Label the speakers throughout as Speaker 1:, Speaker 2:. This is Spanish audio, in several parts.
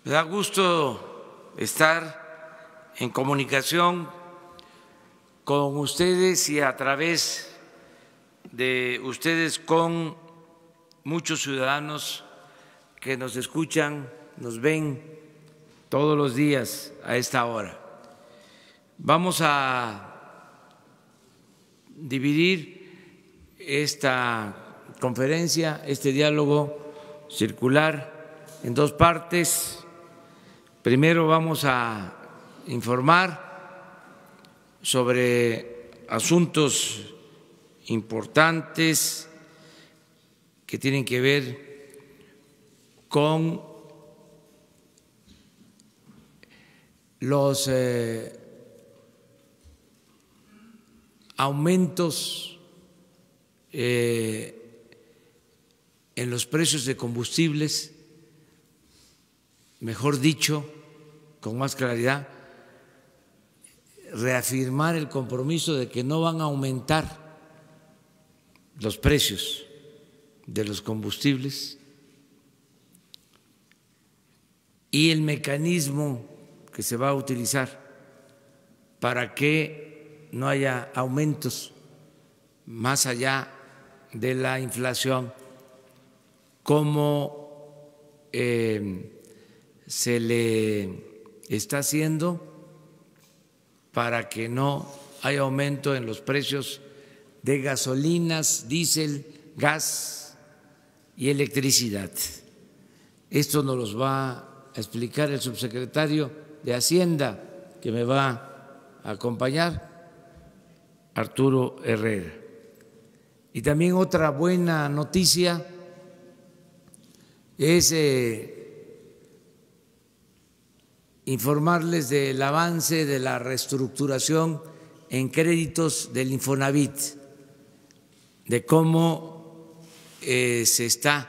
Speaker 1: Me da gusto estar en comunicación con ustedes y a través de ustedes con muchos ciudadanos que nos escuchan, nos ven todos los días a esta hora. Vamos a dividir esta conferencia, este diálogo circular en dos partes. Primero vamos a informar sobre asuntos importantes que tienen que ver con los aumentos en los precios de combustibles, mejor dicho, con más claridad, reafirmar el compromiso de que no van a aumentar los precios de los combustibles y el mecanismo que se va a utilizar para que no haya aumentos más allá de la inflación, como se le está haciendo para que no haya aumento en los precios de gasolinas, diésel, gas y electricidad. Esto nos lo va a explicar el subsecretario de Hacienda, que me va a acompañar, Arturo Herrera. Y también otra buena noticia es informarles del avance de la reestructuración en créditos del Infonavit, de cómo se está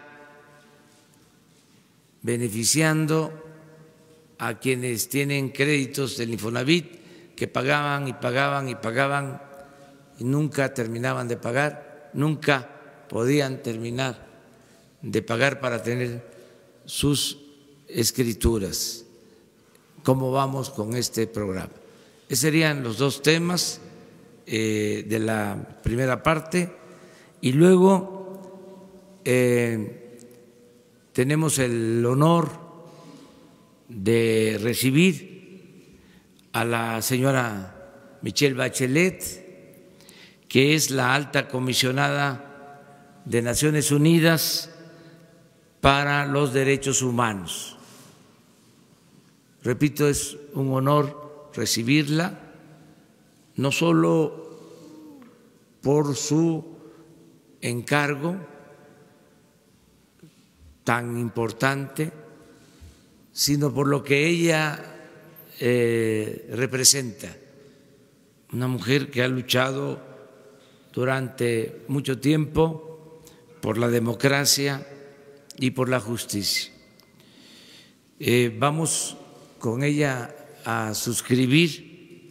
Speaker 1: beneficiando a quienes tienen créditos del Infonavit, que pagaban y pagaban y pagaban y nunca terminaban de pagar, nunca podían terminar de pagar para tener sus escrituras. ¿Cómo vamos con este programa? Esos serían los dos temas de la primera parte. Y luego tenemos el honor de recibir a la señora Michelle Bachelet, que es la alta comisionada de Naciones Unidas para los Derechos Humanos. Repito, es un honor recibirla, no solo por su encargo tan importante, sino por lo que ella representa, una mujer que ha luchado durante mucho tiempo por la democracia y por la justicia. Vamos con ella a suscribir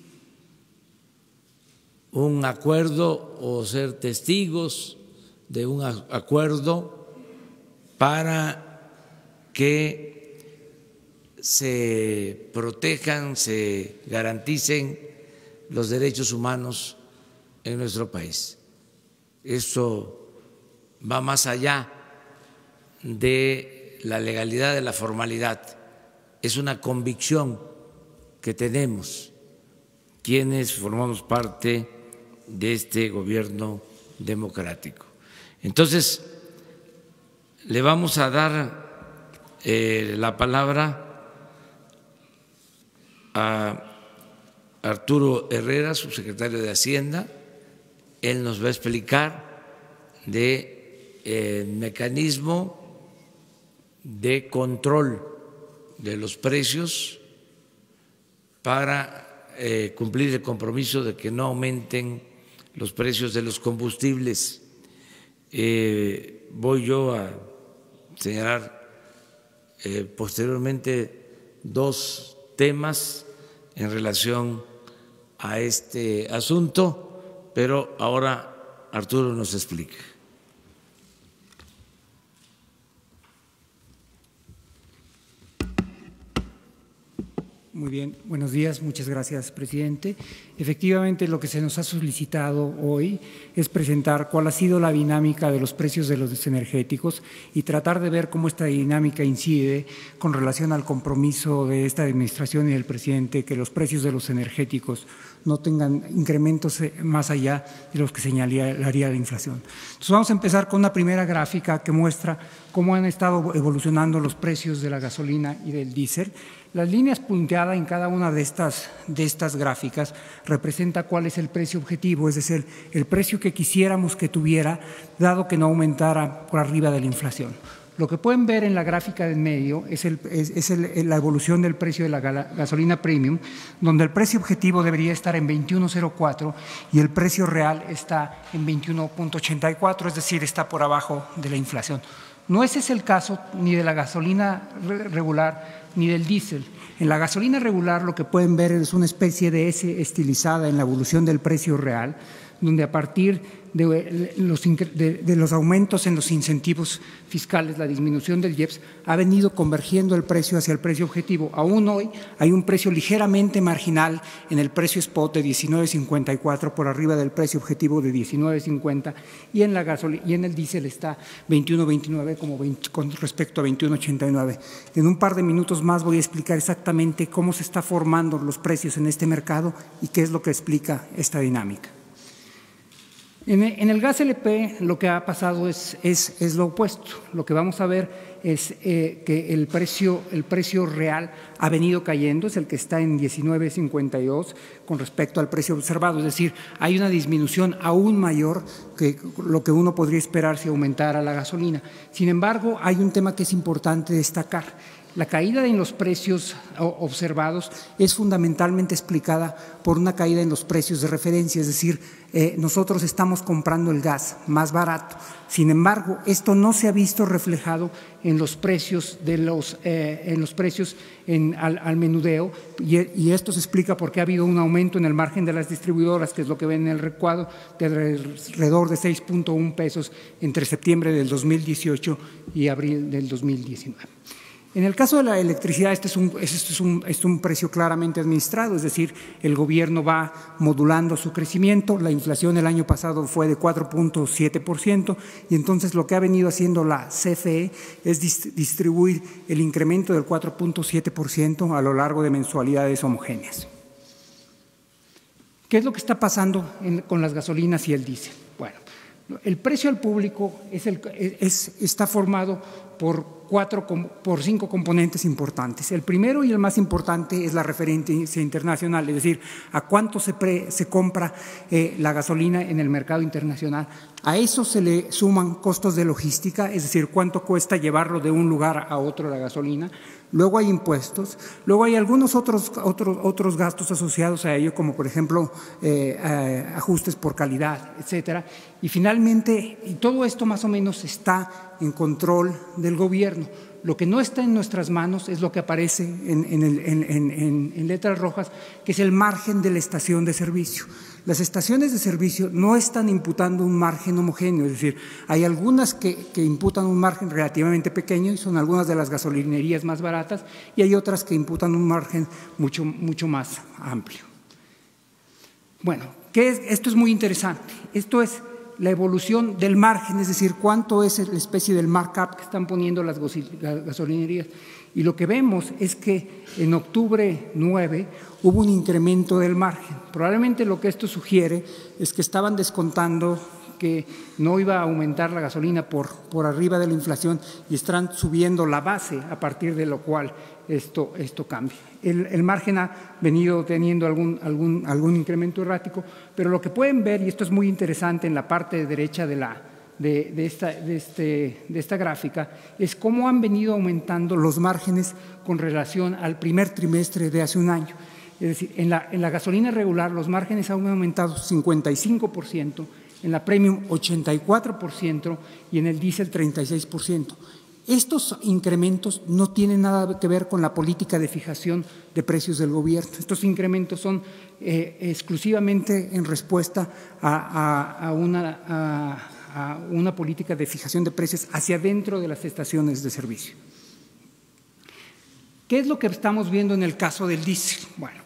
Speaker 1: un acuerdo o ser testigos de un acuerdo para que se protejan, se garanticen los derechos humanos en nuestro país. Eso va más allá de la legalidad, de la formalidad. Es una convicción que tenemos quienes formamos parte de este gobierno democrático. Entonces, le vamos a dar la palabra a Arturo Herrera, subsecretario de Hacienda. Él nos va a explicar del mecanismo de control de los precios para cumplir el compromiso de que no aumenten los precios de los combustibles. Voy yo a señalar posteriormente dos temas en relación a este asunto, pero ahora Arturo nos explica.
Speaker 2: Muy bien, buenos días, muchas gracias, presidente. Efectivamente, lo que se nos ha solicitado hoy es presentar cuál ha sido la dinámica de los precios de los energéticos y tratar de ver cómo esta dinámica incide con relación al compromiso de esta administración y del presidente que los precios de los energéticos no tengan incrementos más allá de los que señalaría la inflación. Entonces, vamos a empezar con una primera gráfica que muestra cómo han estado evolucionando los precios de la gasolina y del diésel. Las líneas punteadas en cada una de estas gráficas representa cuál es el precio objetivo, es decir, el precio que quisiéramos que tuviera, dado que no aumentara por arriba de la inflación. Lo que pueden ver en la gráfica del medio es la evolución del precio de la gasolina premium, donde el precio objetivo debería estar en 21.04 y el precio real está en 21.84, es decir, está por abajo de la inflación. No ese es el caso ni de la gasolina regular ni del diésel. En la gasolina regular lo que pueden ver es una especie de S estilizada en la evolución del precio real, donde a partir de los aumentos en los incentivos fiscales, la disminución del IEPS, ha venido convergiendo el precio hacia el precio objetivo. Aún hoy hay un precio ligeramente marginal en el precio spot de 19.54 por arriba del precio objetivo de 19.50 y en el diésel está 21.29 con respecto a 21.89. En un par de minutos más voy a explicar exactamente cómo se están formando los precios en este mercado y qué es lo que explica esta dinámica. En el gas LP lo que ha pasado es lo opuesto. Lo que vamos a ver es que el precio real ha venido cayendo, es el que está en 19.52 con respecto al precio observado, es decir, hay una disminución aún mayor que lo que uno podría esperar si aumentara la gasolina. Sin embargo, hay un tema que es importante destacar. La caída en los precios observados es fundamentalmente explicada por una caída en los precios de referencia, es decir, nosotros estamos comprando el gas más barato. Sin embargo, esto no se ha visto reflejado en los precios al menudeo y esto se explica porque ha habido un aumento en el margen de las distribuidoras, que es lo que ven en el recuadro, de alrededor de 6.1 pesos entre septiembre del 2018 y abril del 2019. En el caso de la electricidad, este es un precio claramente administrado, es decir, el gobierno va modulando su crecimiento. La inflación el año pasado fue de 4.7% y entonces lo que ha venido haciendo la CFE es distribuir el incremento del 4.7% a lo largo de mensualidades homogéneas. ¿Qué es lo que está pasando con las gasolinas y el diésel? Bueno, el precio al público está formado por 5 componentes importantes. El primero y el más importante es la referencia internacional, es decir, a cuánto se compra la gasolina en el mercado internacional. A eso se le suman costos de logística, es decir, cuánto cuesta llevarlo de un lugar a otro la gasolina. Luego hay impuestos, luego hay algunos otros gastos asociados a ello, como por ejemplo ajustes por calidad, etcétera. Y finalmente, y todo esto más o menos está en control del gobierno. Lo que no está en nuestras manos es lo que aparece en letras rojas, que es el margen de la estación de servicio. Las estaciones de servicio no están imputando un margen homogéneo, es decir, hay algunas que imputan un margen relativamente pequeño y son algunas de las gasolinerías más baratas y hay otras que imputan un margen mucho más amplio. Bueno, esto es muy interesante. Esto es la evolución del margen, es decir, cuánto es la especie del markup que están poniendo las gasolinerías. Y lo que vemos es que en octubre 9 hubo un incremento del margen. Probablemente lo que esto sugiere es que estaban descontando que no iba a aumentar la gasolina por arriba de la inflación y están subiendo la base a partir de lo cual esto cambia. El margen ha venido teniendo algún incremento errático, pero lo que pueden ver, y esto es muy interesante en la parte derecha de esta gráfica, es cómo han venido aumentando los márgenes con relación al primer trimestre de hace un año. Es decir, en la gasolina regular los márgenes han aumentado 55%, en la premium 84% y en el diésel 36%. Estos incrementos no tienen nada que ver con la política de fijación de precios del gobierno. Estos incrementos son exclusivamente en respuesta a una política de fijación de precios hacia dentro de las estaciones de servicio. ¿Qué es lo que estamos viendo en el caso del diésel? Bueno,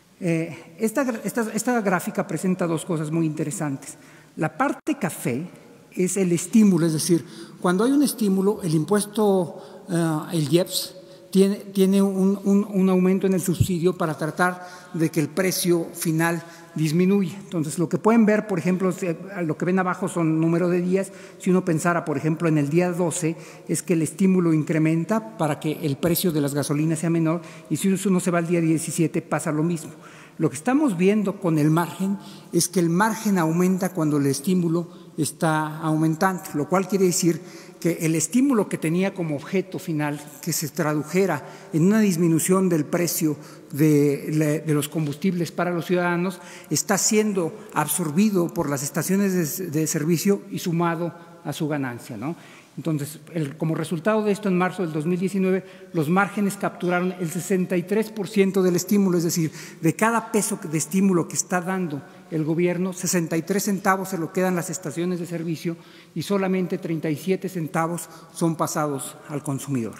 Speaker 2: esta gráfica presenta dos cosas muy interesantes. La parte café es el estímulo, es decir, cuando hay un estímulo, el impuesto, el IEPS, tiene un aumento en el subsidio para tratar de que el precio final disminuya. Entonces, lo que pueden ver, por ejemplo, lo que ven abajo son número de días. Si uno pensara, por ejemplo, en el día 12, es que el estímulo incrementa para que el precio de las gasolinas sea menor, y si uno se va al día 17 pasa lo mismo. Lo que estamos viendo con el margen es que el margen aumenta cuando el estímulo está aumentando, lo cual quiere decir que el estímulo que tenía como objeto final, que se tradujera en una disminución del precio de los combustibles para los ciudadanos, está siendo absorbido por las estaciones de servicio y sumado a su ganancia, ¿no? Entonces, como resultado de esto, en marzo del 2019, los márgenes capturaron el 63% del estímulo, es decir, de cada peso de estímulo que está dando el gobierno, 63 centavos se lo quedan las estaciones de servicio y solamente 37 centavos son pasados al consumidor.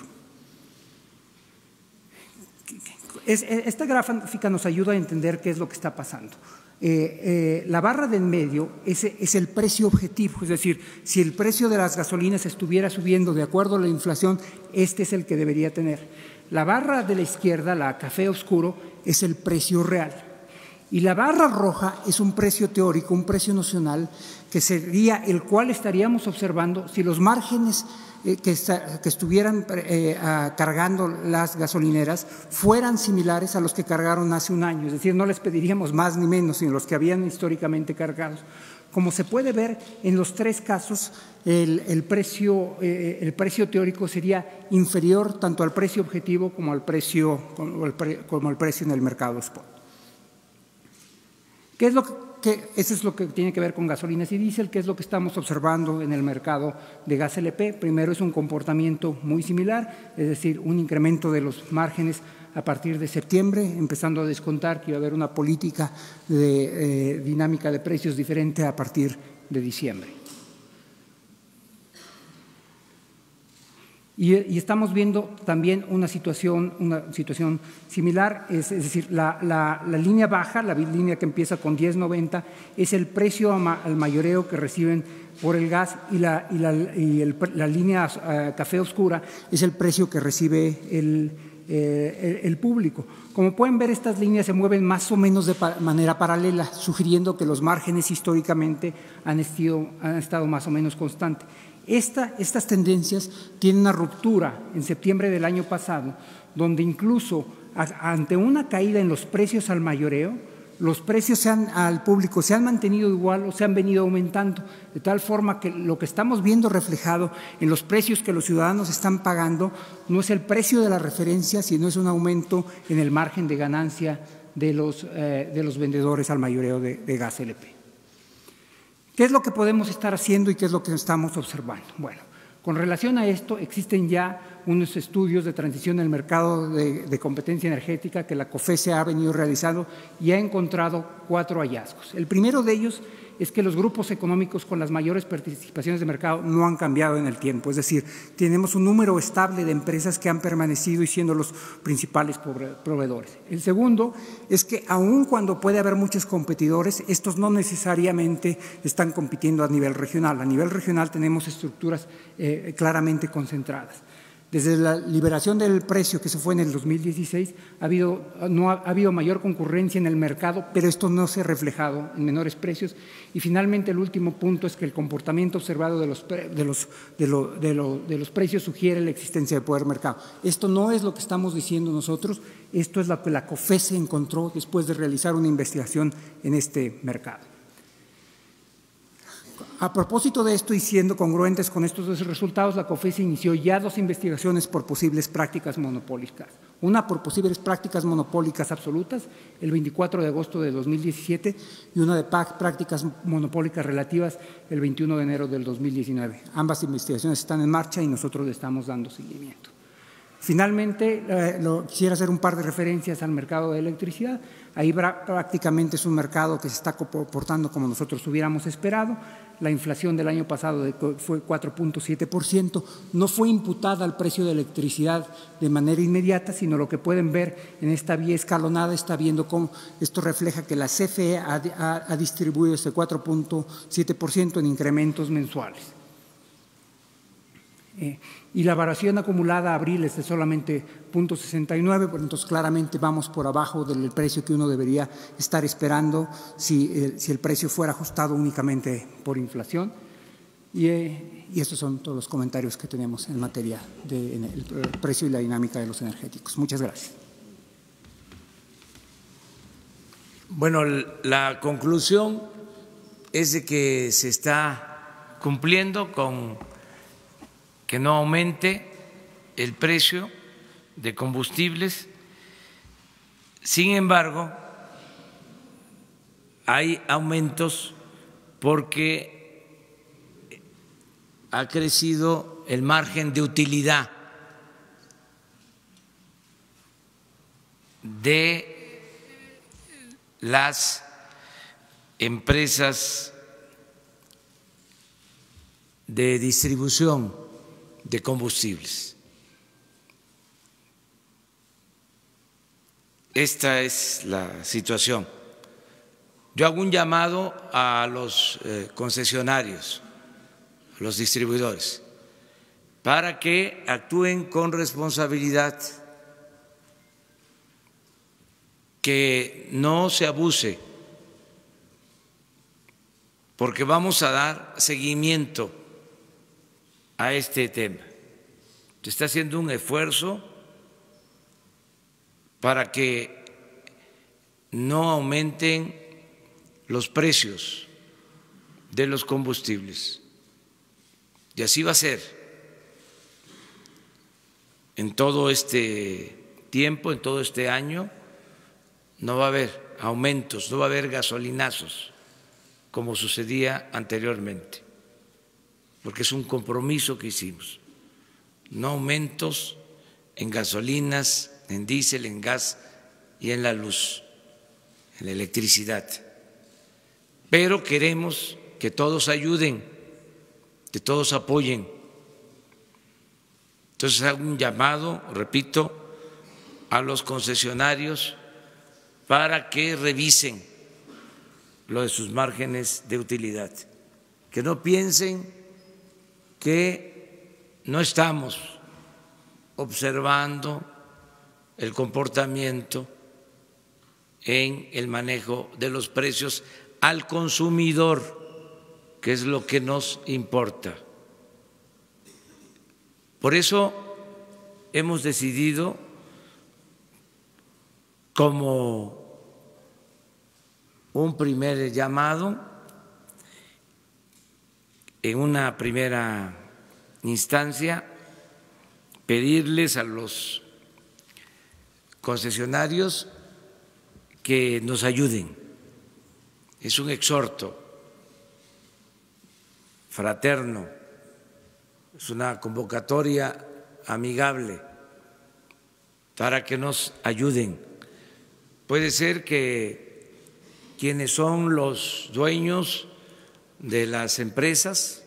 Speaker 2: Esta gráfica nos ayuda a entender qué es lo que está pasando. La barra del medio es el precio objetivo, es decir, si el precio de las gasolinas estuviera subiendo de acuerdo a la inflación, este es el que debería tener. La barra de la izquierda, la café oscuro, es el precio real. Y la barra roja es un precio teórico, un precio nocional, que sería el cual estaríamos observando si los márgenes que estuvieran cargando las gasolineras fueran similares a los que cargaron hace un año, es decir, no les pediríamos más ni menos, sino los que habían históricamente cargados. Como se puede ver, en los tres casos el precio teórico sería inferior tanto al precio objetivo como al precio en el mercado spot. Eso es lo que tiene que ver con gasolinas y diésel. ¿Qué es lo que estamos observando en el mercado de gas LP? Primero, es un comportamiento muy similar, es decir, un incremento de los márgenes a partir de septiembre, empezando a descontar que iba a haber una política de dinámica de precios diferente a partir de diciembre. Y estamos viendo también una situación similar, es decir, la línea baja, la línea que empieza con 10.90, es el precio al mayoreo que reciben por el gas, y la línea café oscura es el precio que recibe el público. Como pueden ver, estas líneas se mueven más o menos de manera paralela, sugiriendo que los márgenes históricamente han estado más o menos constantes. Estas tendencias tienen una ruptura en septiembre del año pasado, donde incluso ante una caída en los precios al mayoreo, los precios al público se han mantenido igual o se han venido aumentando, de tal forma que lo que estamos viendo reflejado en los precios que los ciudadanos están pagando no es el precio de la referencia, sino es un aumento en el margen de ganancia de los vendedores al mayoreo de gas LP. ¿Qué es lo que podemos estar haciendo y qué es lo que estamos observando? Bueno, con relación a esto, existen ya unos estudios de transición en el mercado de competencia energética que la COFECE ha venido realizando y ha encontrado 4 hallazgos. El primero de ellos es que los grupos económicos con las mayores participaciones de mercado no han cambiado en el tiempo, es decir, tenemos un número estable de empresas que han permanecido y siendo los principales proveedores. El segundo es que aun cuando puede haber muchos competidores, estos no necesariamente están compitiendo a nivel regional. A nivel regional tenemos estructuras claramente concentradas. Desde la liberación del precio, que se fue en el 2016, ha habido mayor concurrencia en el mercado, pero esto no se ha reflejado en menores precios. Y finalmente, el último punto es que el comportamiento observado de los precios sugiere la existencia de poder mercado. Esto no es lo que estamos diciendo nosotros, esto es lo que la COFECE encontró después de realizar una investigación en este mercado. A propósito de esto y siendo congruentes con estos dos resultados, la COFECE inició ya 2 investigaciones por posibles prácticas monopólicas. Una por posibles prácticas monopólicas absolutas, el 24 de agosto de 2017, y una de prácticas monopólicas relativas, el 21 de enero del 2019. Ambas investigaciones están en marcha y nosotros le estamos dando seguimiento. Finalmente, quisiera hacer un par de referencias al mercado de electricidad. Ahí prácticamente es un mercado que se está comportando como nosotros hubiéramos esperado. La inflación del año pasado fue 4.7%, no fue imputada al precio de electricidad de manera inmediata, sino lo que pueden ver en esta vía escalonada, está viendo cómo esto refleja que la CFE ha distribuido este 4.7% en incrementos mensuales. Y la variación acumulada a abril es de solamente 0.69, pues entonces claramente vamos por abajo del precio que uno debería estar esperando si el precio fuera ajustado únicamente por inflación. Y estos son todos los comentarios que tenemos en materia del precio y la dinámica de los energéticos. Muchas gracias.
Speaker 1: Bueno, la conclusión es de que se está cumpliendo con que no aumente el precio de combustibles. Sin embargo, hay aumentos porque ha crecido el margen de utilidad de las empresas de distribución de combustibles. Esta es la situación. Yo hago un llamado a los concesionarios, a los distribuidores, para que actúen con responsabilidad, que no se abuse, porque vamos a dar seguimiento a este tema. Se está haciendo un esfuerzo para que no aumenten los precios de los combustibles. Y así va a ser en todo este tiempo, en todo este año. No va a haber aumentos, no va a haber gasolinazos como sucedía anteriormente, porque es un compromiso que hicimos. No aumentos en gasolinas, en diésel, en gas y en la luz, en la electricidad. Pero queremos que todos ayuden, que todos apoyen. Entonces hago un llamado, repito, a los concesionarios para que revisen lo de sus márgenes de utilidad, que no piensen que no estamos observando el comportamiento en el manejo de los precios al consumidor, que es lo que nos importa. Por eso hemos decidido, como un primer llamado, en una primera instancia, pedirles a los concesionarios que nos ayuden. Es un exhorto fraterno, es una convocatoria amigable para que nos ayuden. Puede ser que quienes son los dueños de las empresas,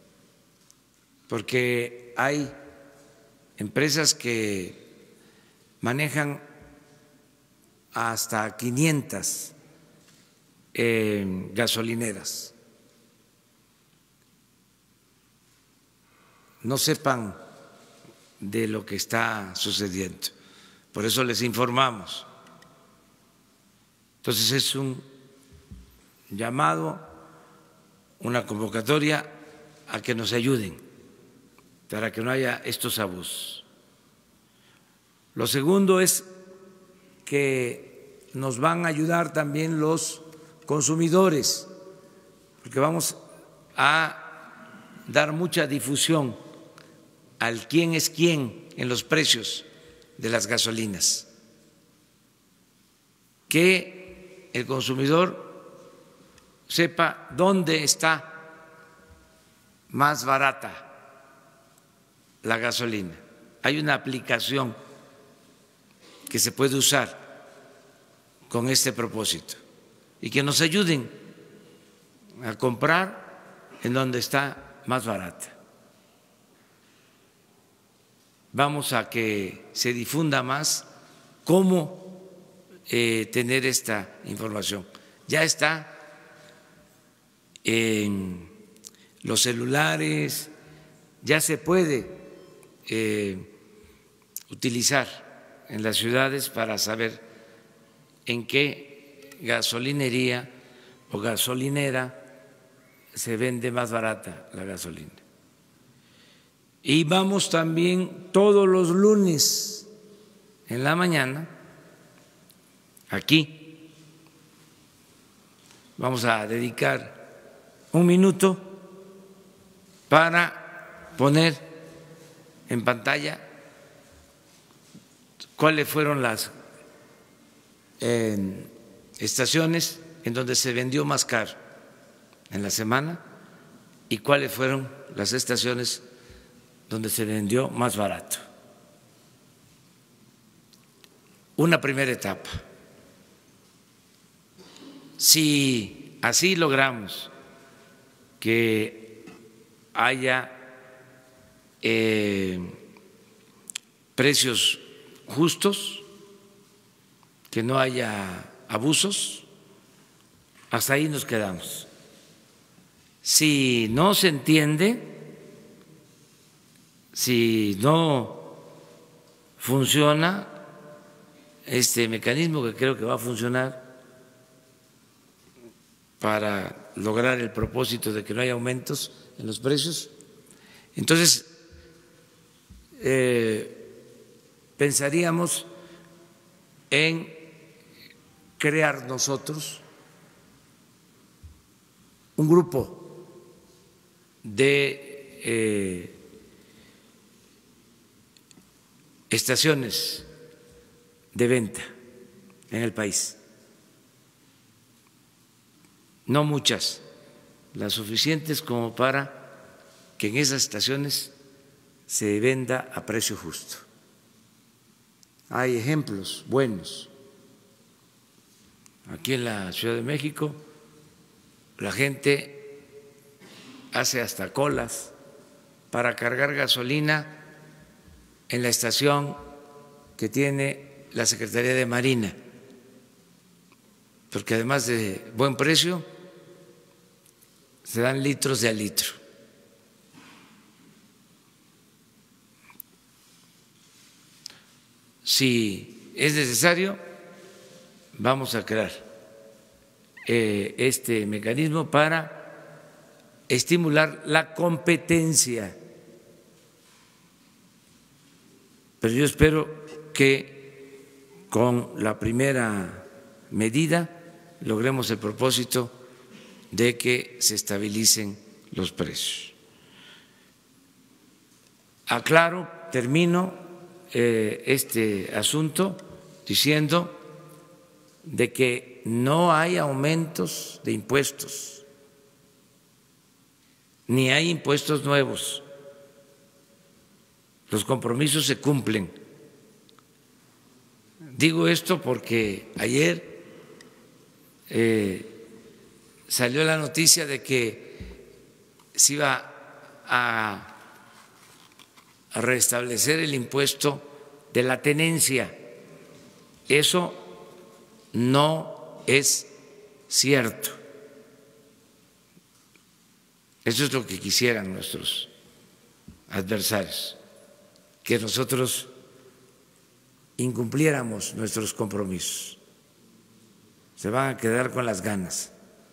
Speaker 1: porque hay empresas que manejan hasta 500 gasolineras, no sepan de lo que está sucediendo. Por eso les informamos. Entonces es un llamado, una convocatoria a que nos ayuden para que no haya estos abusos. Lo segundo es que nos van a ayudar también los consumidores, porque vamos a dar mucha difusión al quién es quién en los precios de las gasolinas, que el consumidor sepa dónde está más barata la gasolina. hay una aplicación que se puede usar con este propósito y que nos ayuden a comprar en donde está más barata. Vamos a que se difunda más cómo tener esta información. Ya está en los celulares, ya se puede utilizar en las ciudades para saber en qué gasolinería o gasolinera se vende más barata la gasolina. Y vamos también todos los lunes en la mañana, aquí, vamos a dedicar un minuto para poner en pantalla cuáles fueron las estaciones en donde se vendió más caro en la semana y cuáles fueron las estaciones donde se vendió más barato. Una primera etapa. Si así logramos que haya precios justos, que no haya abusos, hasta ahí nos quedamos. Si no se entiende, si no funciona este mecanismo, que creo que va a funcionar para lograr el propósito de que no haya aumentos en los precios, entonces pensaríamos en crear nosotros un grupo de estaciones de venta en el país. No muchas, las suficientes como para que en esas estaciones se venda a precio justo. Hay ejemplos buenos. Aquí en la Ciudad de México la gente hace hasta colas para cargar gasolina en la estación que tiene la Secretaría de Marina, porque además de buen precio, se dan litros de a litro. Si es necesario, vamos a crear este mecanismo para estimular la competencia. Pero yo espero que con la primera medida logremos el propósito de que se estabilicen los precios. Aclaro, termino este asunto diciendo de que no hay aumentos de impuestos, ni hay impuestos nuevos. Los compromisos se cumplen. Digo esto porque ayer salió la noticia de que se iba a restablecer el impuesto de la tenencia. Eso no es cierto. Eso es lo que quisieran nuestros adversarios, que nosotros incumpliéramos nuestros compromisos. Se van a quedar con las ganas.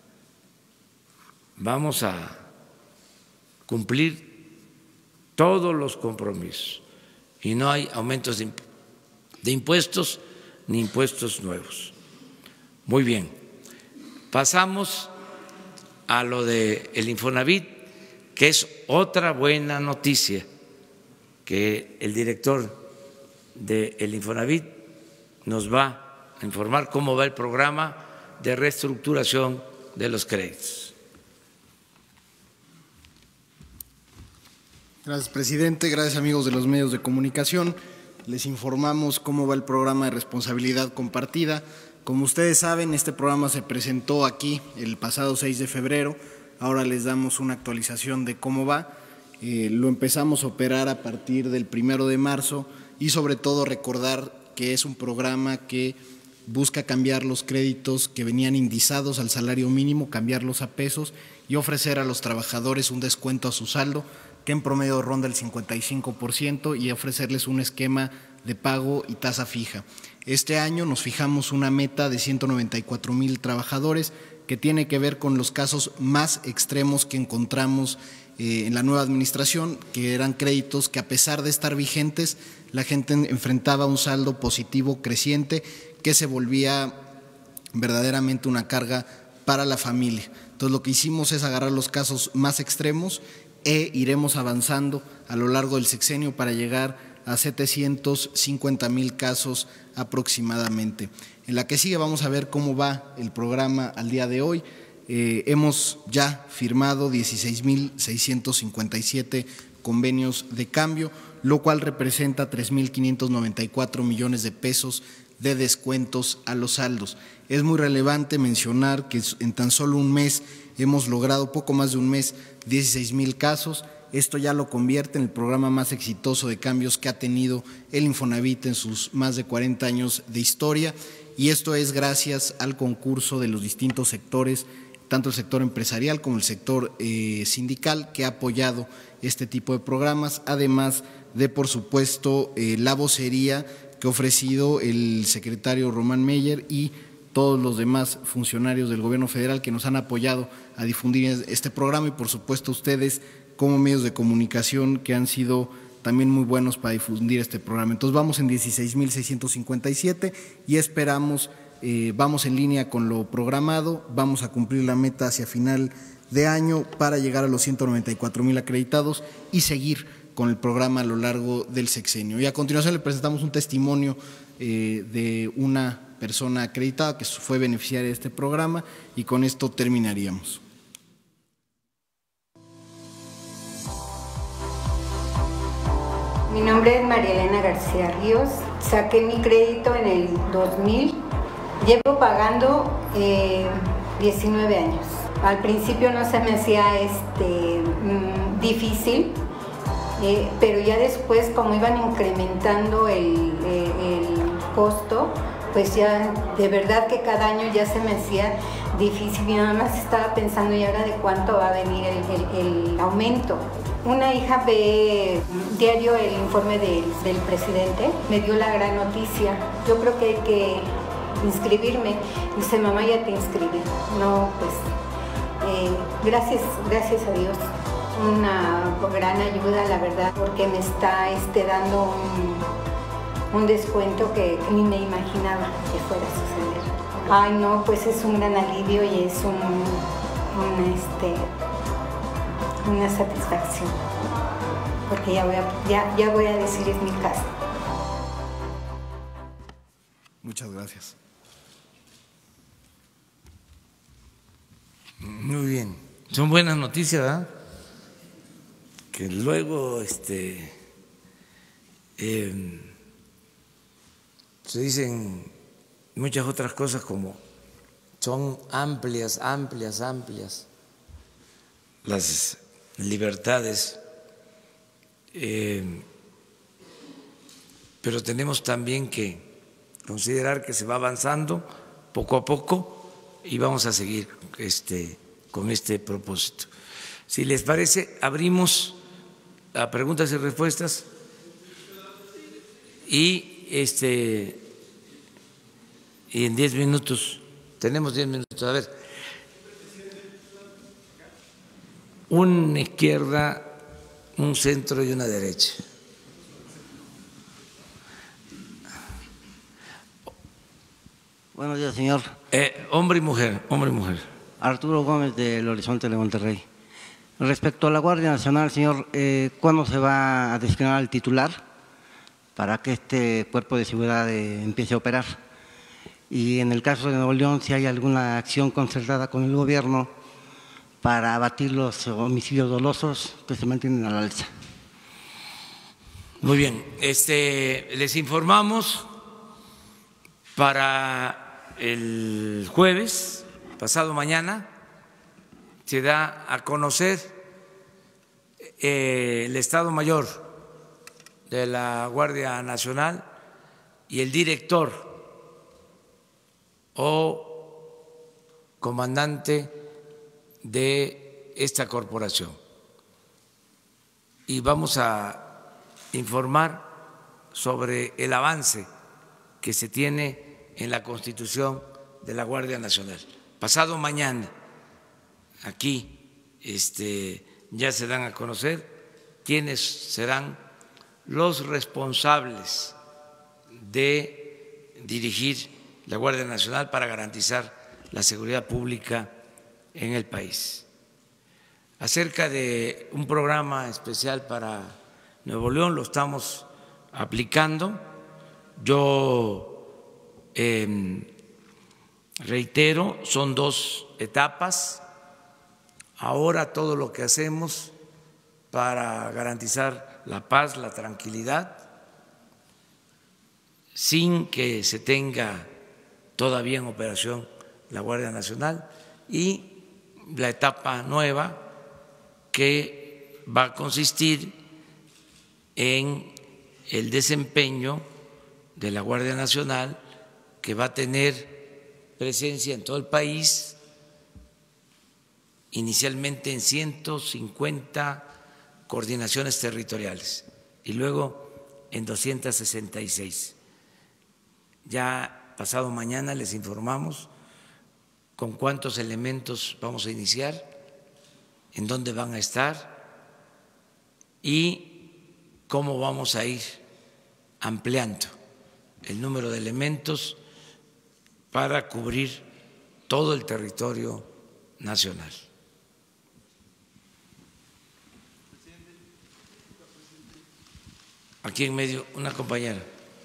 Speaker 1: Vamos a cumplir todos los compromisos y no hay aumentos de impuestos ni impuestos nuevos. Muy bien, pasamos a lo del Infonavit, que es otra buena noticia, que el director del Infonavit nos va a informar cómo va el programa de reestructuración de los créditos.
Speaker 3: Gracias, presidente. Gracias, amigos de los medios de comunicación. Les informamos cómo va el programa de responsabilidad compartida. Como ustedes saben, este programa se presentó aquí el pasado 6 de febrero. Ahora les damos una actualización de cómo va. Lo empezamos a operar a partir del 1 de marzo y sobre todo recordar que es un programa que busca cambiar los créditos que venían indizados al salario mínimo, cambiarlos a pesos y ofrecer a los trabajadores un descuento a su saldo, que en promedio ronda el 55%, y ofrecerles un esquema de pago y tasa fija. Este año nos fijamos una meta de 194,000 trabajadores que tiene que ver con los casos más extremos que encontramos en la nueva administración, que eran créditos que a pesar de estar vigentes, la gente enfrentaba un saldo positivo creciente que se volvía verdaderamente una carga para la familia. Entonces lo que hicimos es agarrar los casos más extremos e iremos avanzando a lo largo del sexenio para llegar a 750,000 casos aproximadamente. En la que sigue vamos a ver cómo va el programa al día de hoy. Hemos ya firmado 16,657 convenios de cambio, lo cual representa 3,594 millones de pesos de descuentos a los saldos. Es muy relevante mencionar que en tan solo un mes hemos logrado, poco más de un mes, 16,000 casos. Esto ya lo convierte en el programa más exitoso de cambios que ha tenido el Infonavit en sus más de 40 años de historia, y esto es gracias al concurso de los distintos sectores, tanto el sector empresarial como el sector sindical, que ha apoyado este tipo de programas, además de, por supuesto, la vocería que ha ofrecido el secretario Román Meyer y todos los demás funcionarios del gobierno federal que nos han apoyado a difundir este programa, y por supuesto ustedes como medios de comunicación que han sido también muy buenos para difundir este programa. Entonces vamos en 16,657 y esperamos, vamos en línea con lo programado, vamos a cumplir la meta hacia final de año para llegar a los 194,000 acreditados y seguir con el programa a lo largo del sexenio. Y a continuación le presentamos un testimonio de una persona acreditada que fue beneficiaria de este programa, y con esto terminaríamos.
Speaker 4: Mi nombre es María Elena García Ríos, saqué mi crédito en el 2000, llevo pagando 19 años. Al principio no se me hacía difícil, pero ya después, como iban incrementando el costo, pues ya de verdad que cada año ya se me hacía difícil. Mi mamá estaba pensando, ¿y ahora de cuánto va a venir el aumento? Una hija ve diario el informe del presidente, me dio la gran noticia. Yo creo que hay que inscribirme. Dice, mamá, ya te inscribí. No, pues gracias a Dios. Una gran ayuda, la verdad, porque me está dando un descuento que ni me imaginaba que fuera a suceder. Ay, no, pues es un gran alivio y es una satisfacción, porque ya voy a decir, es mi casa.
Speaker 3: Muchas gracias.
Speaker 1: Muy bien, son buenas noticias, ¿verdad? Que luego se dicen muchas otras cosas, como son amplias las libertades, pero tenemos también que considerar que se va avanzando poco a poco y vamos a seguir con este propósito. Si les parece, abrimos a preguntas y respuestas y en 10 minutos, tenemos 10 minutos, a ver. Una izquierda, un centro y una derecha.
Speaker 5: Buenos días, señor.
Speaker 1: Hombre y mujer, hombre y mujer.
Speaker 5: Arturo Gómez, del Horizonte de Monterrey. Respecto a la Guardia Nacional, señor, ¿cuándo se va a designar al titular para que este cuerpo de seguridad empiece a operar? Y en el caso de Nuevo León, si hay alguna acción concertada con el gobierno para abatir los homicidios dolosos que se mantienen a la alza.
Speaker 1: Muy bien, les informamos para el jueves, pasado mañana, se da a conocer el Estado Mayor de la Guardia Nacional y el director o comandante de esta corporación. Y vamos a informar sobre el avance que se tiene en la Constitución de la Guardia Nacional. Pasado mañana, aquí ya se dan a conocer quiénes serán los responsables de dirigir la Guardia Nacional para garantizar la seguridad pública en el país. Acerca de un programa especial para Nuevo León, lo estamos aplicando. Yo reitero, son 2 etapas. Ahora todo lo que hacemos para garantizar la paz, la tranquilidad, sin que se tenga todavía en operación la Guardia Nacional, y la etapa nueva que va a consistir en el desempeño de la Guardia Nacional, que va a tener presencia en todo el país, inicialmente en 150 coordinaciones territoriales y luego en 266. Ya pasado mañana les informamos con cuántos elementos vamos a iniciar, en dónde van a estar y cómo vamos a ir ampliando el número de elementos para cubrir todo el territorio nacional. Aquí en medio, una compañera.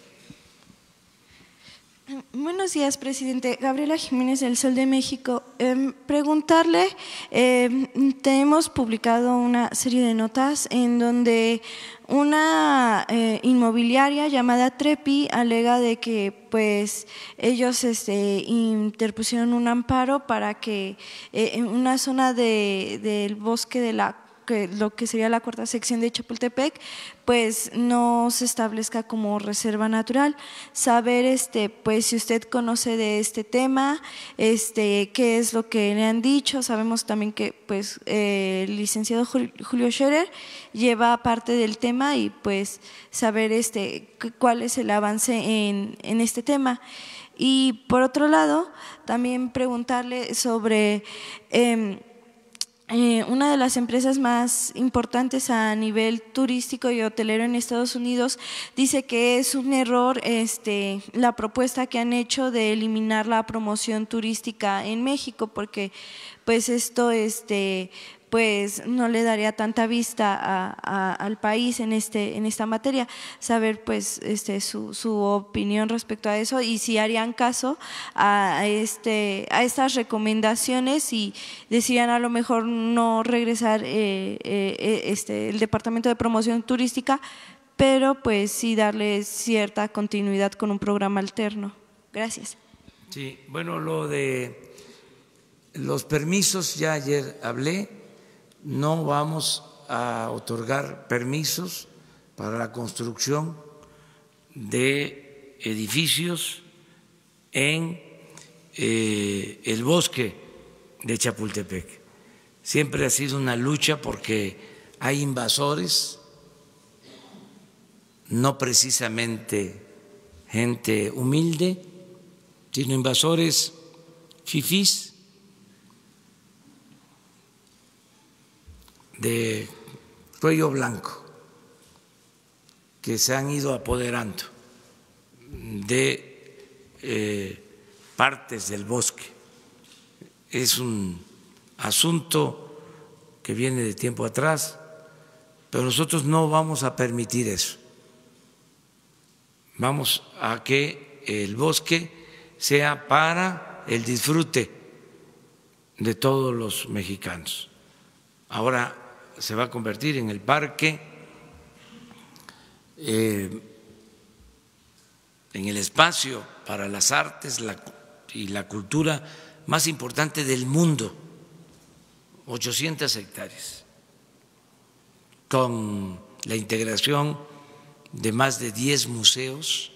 Speaker 6: Buenos días, presidente. Gabriela Jiménez del Sol de México. Preguntarle, tenemos publicado una serie de notas en donde una inmobiliaria llamada Trepi alega de que pues ellos interpusieron un amparo para que en una zona del bosque de lo que sería la 4ª sección de Chapultepec, pues no se establezca como reserva natural. Saber, pues si usted conoce de este tema, qué es lo que le han dicho. Sabemos también que, pues, el licenciado Julio Scherer lleva parte del tema y, pues, saber, cuál es el avance en este tema. Y por otro lado, también preguntarle sobre una de las empresas más importantes a nivel turístico y hotelero en Estados Unidos dice que es un error la propuesta que han hecho de eliminar la promoción turística en México, porque pues esto pues no le daría tanta vista al país en esta materia. Saber pues su opinión respecto a eso y si harían caso a estas recomendaciones y decidan a lo mejor no regresar el Departamento de Promoción Turística, pero pues sí darle cierta continuidad con un programa alterno. Gracias.
Speaker 1: Sí, bueno, lo de los permisos ya ayer hablé. No vamos a otorgar permisos para la construcción de edificios en el bosque de Chapultepec. Siempre ha sido una lucha porque hay invasores, no precisamente gente humilde, sino invasores fifís, de cuello blanco, que se han ido apoderando de partes del bosque. Es un asunto que viene de tiempo atrás, pero nosotros no vamos a permitir eso. Vamos a que el bosque sea para el disfrute de todos los mexicanos. Ahora se va a convertir en el parque en el espacio para las artes y la cultura más importante del mundo, 800 hectáreas, con la integración de más de 10 museos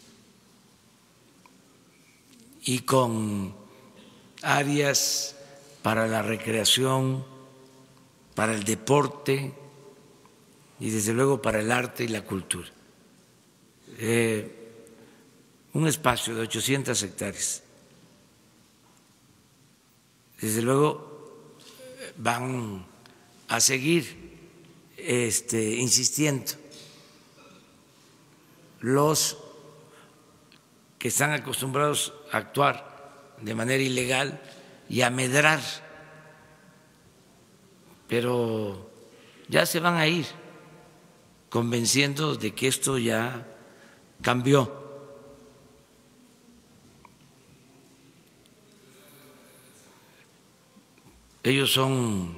Speaker 1: y con áreas para la recreación, para el deporte y desde luego para el arte y la cultura. Un espacio de 800 hectáreas. Desde luego van a seguir insistiendo los que están acostumbrados a actuar de manera ilegal y a medrar, pero ya se van a ir convenciendo de que esto ya cambió. Ellos son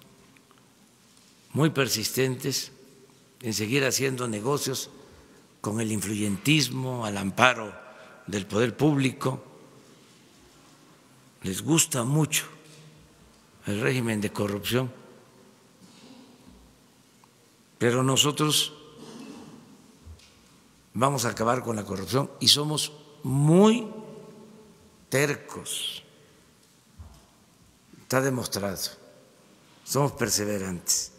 Speaker 1: muy persistentes en seguir haciendo negocios con el influyentismo, al amparo del poder público. Les gusta mucho el régimen de corrupción, pero nosotros vamos a acabar con la corrupción y somos muy tercos. Está demostrado, somos perseverantes.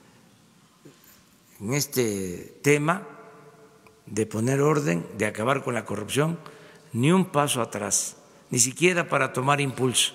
Speaker 1: En este tema de poner orden, de acabar con la corrupción, ni un paso atrás, ni siquiera para tomar impulso.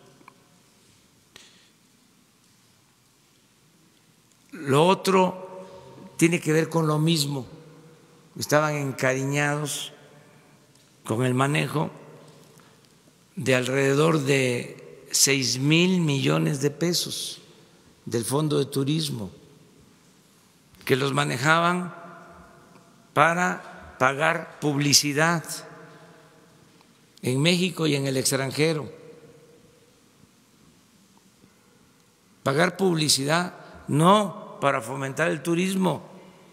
Speaker 1: Lo otro tiene que ver con lo mismo. Estaban encariñados con el manejo de alrededor de 6,000 millones de pesos del Fondo de Turismo, que los manejaban para pagar publicidad en México y en el extranjero. Pagar publicidad no para fomentar el turismo,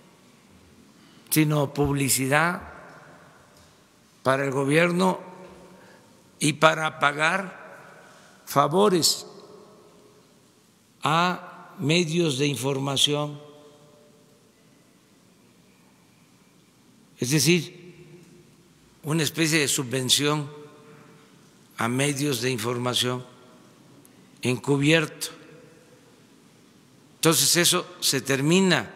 Speaker 1: sino publicidad para el gobierno y para pagar favores a medios de información. Es decir, una especie de subvención a medios de información encubierto. Entonces eso se termina,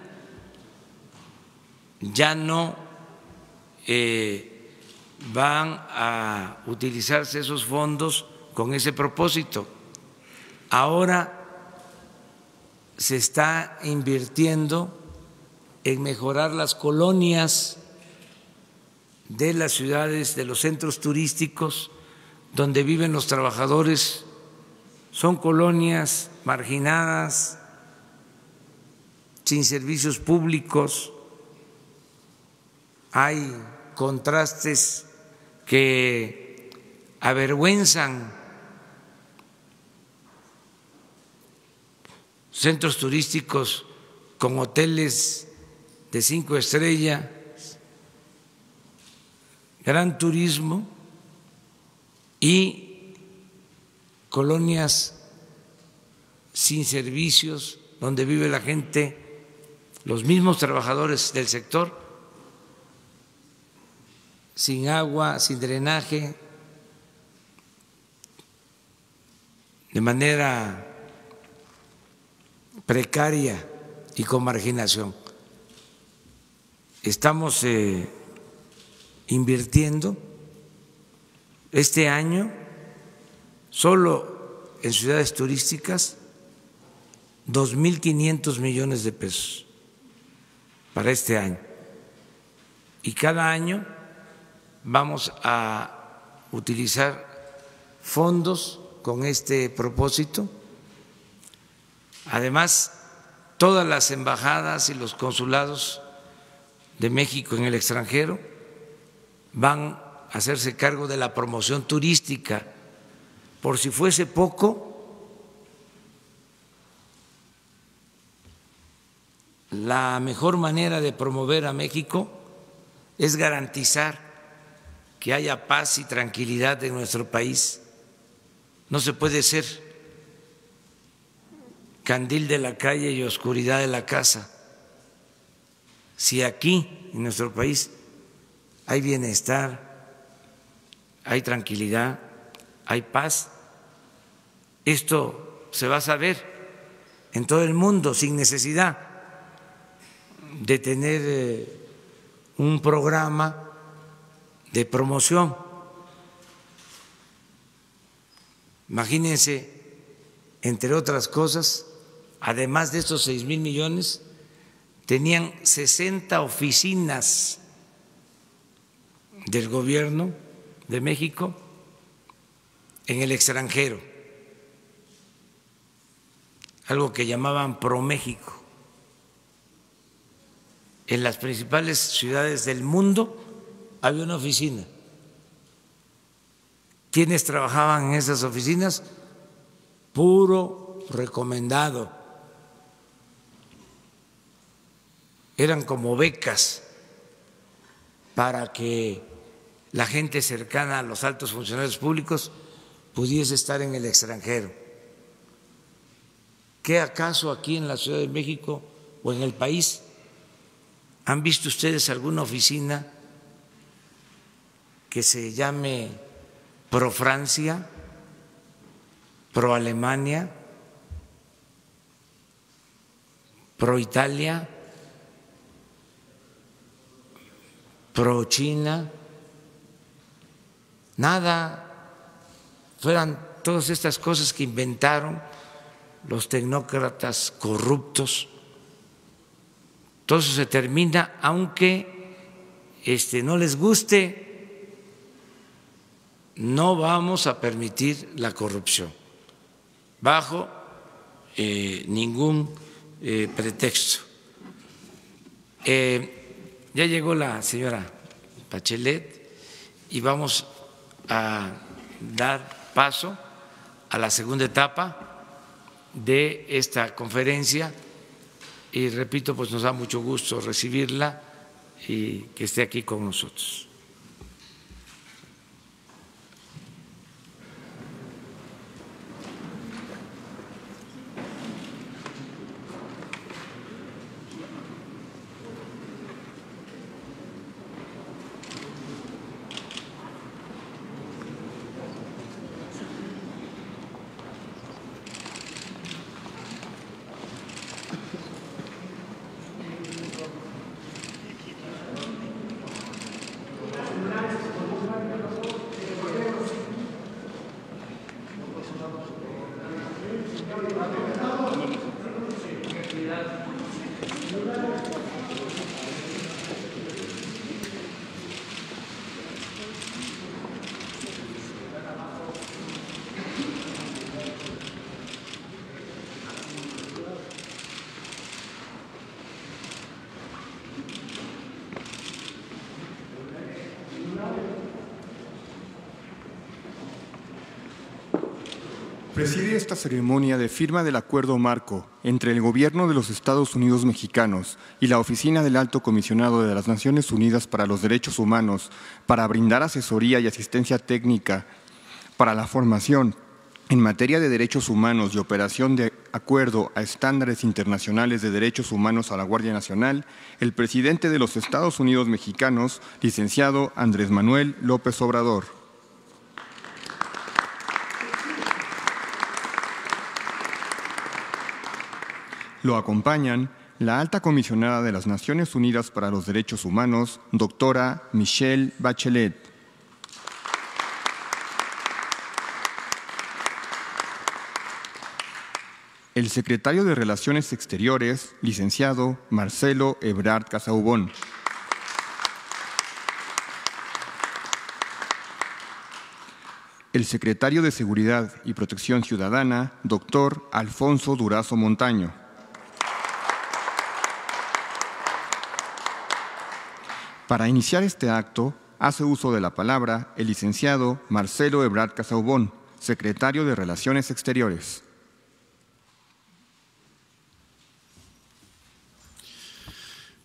Speaker 1: ya no van a utilizarse esos fondos con ese propósito. Ahora se está invirtiendo en mejorar las colonias de las ciudades, de los centros turísticos donde viven los trabajadores. Son colonias marginadas, sin servicios públicos. Hay contrastes que avergüenzan. Centros turísticos con hoteles de 5 estrellas, gran turismo, y colonias sin servicios donde vive la gente, los mismos trabajadores del sector, sin agua, sin drenaje, de manera precaria y con marginación. Estamos invirtiendo este año solo en ciudades turísticas 2.500 millones de pesos para este año, y cada año vamos a utilizar fondos con este propósito. Además, todas las embajadas y los consulados de México en el extranjero van a hacerse cargo de la promoción turística. Por si fuese poco, la mejor manera de promover a México es garantizar que haya paz y tranquilidad en nuestro país. No se puede ser candil de la calle y oscuridad de la casa. Si aquí, en nuestro país, hay bienestar, hay tranquilidad, hay paz, esto se va a saber en todo el mundo sin necesidad de tener un programa de promoción. Imagínense, entre otras cosas, además de estos 6,000 millones, tenían 60 oficinas del gobierno de México en el extranjero, algo que llamaban ProMéxico. En las principales ciudades del mundo había una oficina. ¿Quiénes trabajaban en esas oficinas? Puro recomendado. Eran como becas para que la gente cercana a los altos funcionarios públicos pudiese estar en el extranjero. ¿Qué acaso aquí en la Ciudad de México o en el país han visto ustedes alguna oficina que se llame Pro Francia, Pro Alemania, Pro Italia, Pro China? Nada. Fueran todas estas cosas que inventaron los tecnócratas corruptos. Todo eso se termina, aunque no les guste, no vamos a permitir la corrupción bajo ningún pretexto. Ya llegó la señora Bachelet y vamos a dar paso a la segunda etapa de esta conferencia y repito, pues nos da mucho gusto recibirla y que esté aquí con nosotros.
Speaker 7: Preside esta ceremonia de firma del Acuerdo Marco entre el Gobierno de los Estados Unidos Mexicanos y la Oficina del Alto Comisionado de las Naciones Unidas para los Derechos Humanos para brindar asesoría y asistencia técnica para la formación en materia de derechos humanos y operación de acuerdo a estándares internacionales de derechos humanos a la Guardia Nacional, el presidente de los Estados Unidos Mexicanos, licenciado Andrés Manuel López Obrador. Lo acompañan la alta comisionada de las Naciones Unidas para los Derechos Humanos, doctora Michelle Bachelet. El secretario de Relaciones Exteriores, licenciado Marcelo Ebrard Casaubon. El secretario de Seguridad y Protección Ciudadana, doctor Alfonso Durazo Montaño. Para iniciar este acto, hace uso de la palabra el licenciado Marcelo Ebrard Casaubon, secretario de Relaciones Exteriores.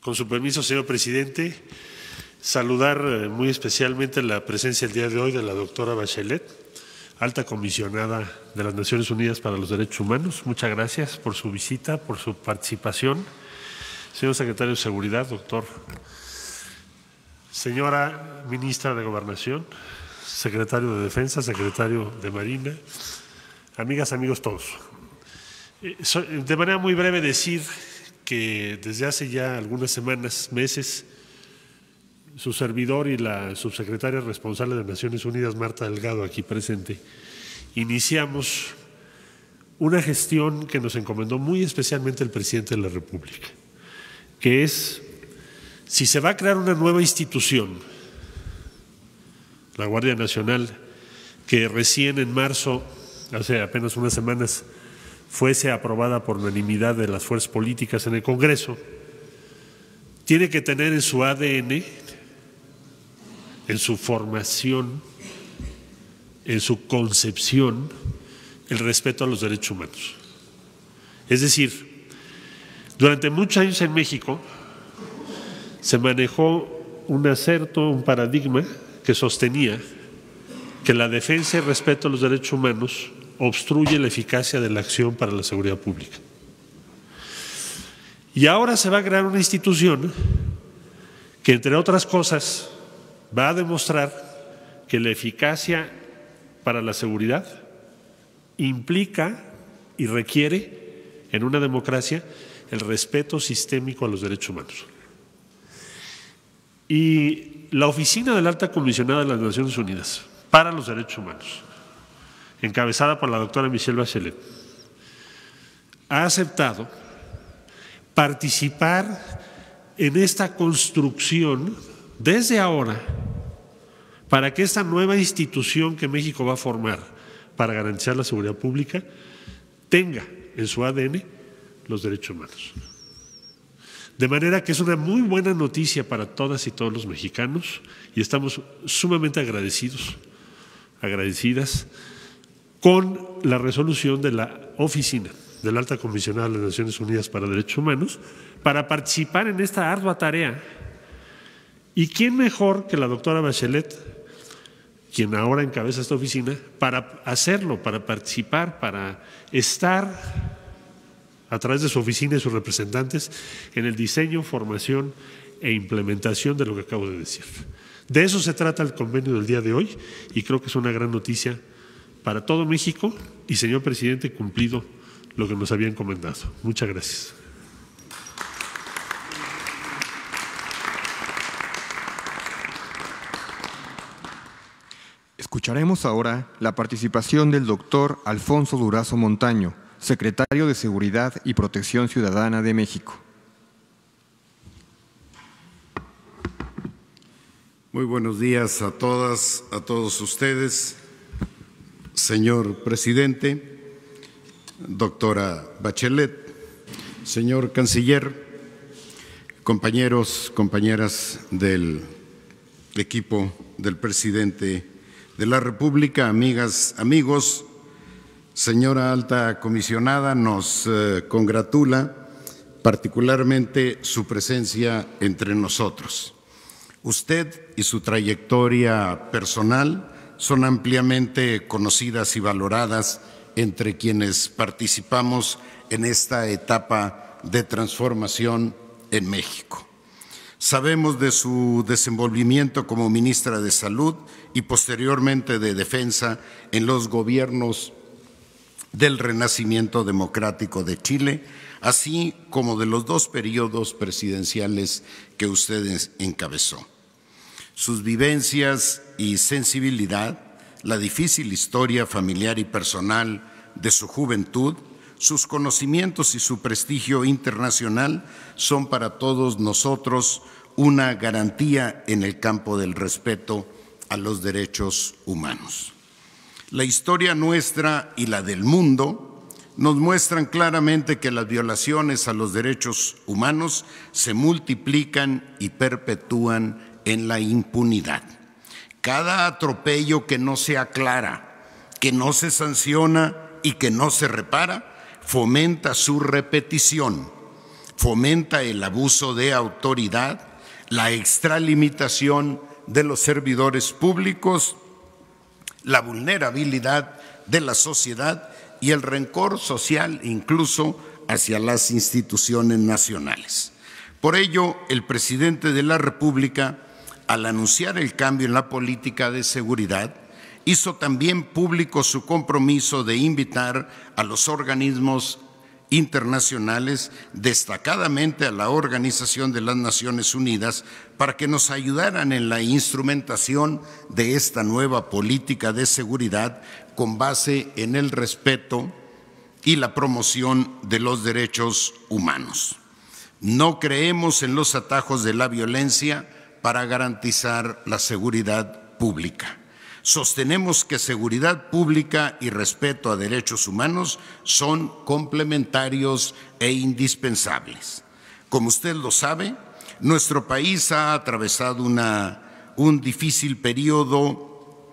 Speaker 8: Con su permiso, señor presidente, saludar muy especialmente la presencia el día de hoy de la doctora Bachelet, alta comisionada de las Naciones Unidas para los Derechos Humanos. Muchas gracias por su visita, por su participación. Señor secretario de Seguridad, doctor. Señora ministra de Gobernación, secretario de Defensa, secretario de Marina, amigas, amigos todos. De manera muy breve decir que desde hace ya algunas semanas, meses, su servidor y la subsecretaria responsable de Naciones Unidas, Marta Delgado, aquí presente, iniciamos una gestión que nos encomendó muy especialmente el presidente de la República, que es, si se va a crear una nueva institución, la Guardia Nacional, que recién en marzo, hace apenas unas semanas, fuese aprobada por unanimidad de las fuerzas políticas en el Congreso, tiene que tener en su ADN, en su formación, en su concepción, el respeto a los derechos humanos. Es decir, durante muchos años en México se manejó un acerto, un paradigma que sostenía que la defensa y respeto a los derechos humanos obstruye la eficacia de la acción para la seguridad pública. Y ahora se va a crear una institución que, entre otras cosas, va a demostrar que la eficacia para la seguridad implica y requiere en una democracia el respeto sistémico a los derechos humanos. Y la Oficina de la Alta Comisionada de las Naciones Unidas para los Derechos Humanos, encabezada por la doctora Michelle Bachelet, ha aceptado participar en esta construcción desde ahora para que esta nueva institución que México va a formar para garantizar la seguridad pública tenga en su ADN los derechos humanos. De manera que es una muy buena noticia para todas y todos los mexicanos y estamos sumamente agradecidas con la resolución de la Oficina de la Alta Comisionada de las Naciones Unidas para Derechos Humanos para participar en esta ardua tarea. ¿Y quién mejor que la doctora Bachelet, quien ahora encabeza esta oficina, para hacerlo, para participar, para estar a través de su oficina y sus representantes en el diseño, formación e implementación de lo que acabo de decir? De eso se trata el convenio del día de hoy y creo que es una gran noticia para todo México y, señor presidente, cumplido lo que nos había encomendado. Muchas gracias.
Speaker 7: Escucharemos ahora la participación del doctor Alfonso Durazo Montaño, secretario de Seguridad y Protección Ciudadana de México.
Speaker 9: Muy buenos días a todas, a todos ustedes. Señor presidente, doctora Bachelet, señor canciller, compañeros, compañeras del equipo del presidente de la República, amigas, amigos, señora alta comisionada, nos congratula particularmente su presencia entre nosotros. Usted y su trayectoria personal son ampliamente conocidas y valoradas entre quienes participamos en esta etapa de transformación en México. Sabemos de su desenvolvimiento como ministra de Salud y posteriormente de Defensa en los gobiernos del Renacimiento Democrático de Chile, así como de los dos periodos presidenciales que usted encabezó. Sus vivencias y sensibilidad, la difícil historia familiar y personal de su juventud, sus conocimientos y su prestigio internacional son para todos nosotros una garantía en el campo del respeto a los derechos humanos. La historia nuestra y la del mundo nos muestran claramente que las violaciones a los derechos humanos se multiplican y perpetúan en la impunidad. Cada atropello que no se aclara, que no se sanciona y que no se repara, fomenta su repetición, fomenta el abuso de autoridad, la extralimitación de los servidores públicos, la vulnerabilidad de la sociedad y el rencor social incluso hacia las instituciones nacionales. Por ello, el presidente de la República, al anunciar el cambio en la política de seguridad, hizo también público su compromiso de invitar a los organismos internacionales, destacadamente a la Organización de las Naciones Unidas, para que nos ayudaran en la instrumentación de esta nueva política de seguridad con base en el respeto y la promoción de los derechos humanos. No creemos en los atajos de la violencia para garantizar la seguridad pública. Sostenemos que seguridad pública y respeto a derechos humanos son complementarios e indispensables. Como usted lo sabe, nuestro país ha atravesado un difícil periodo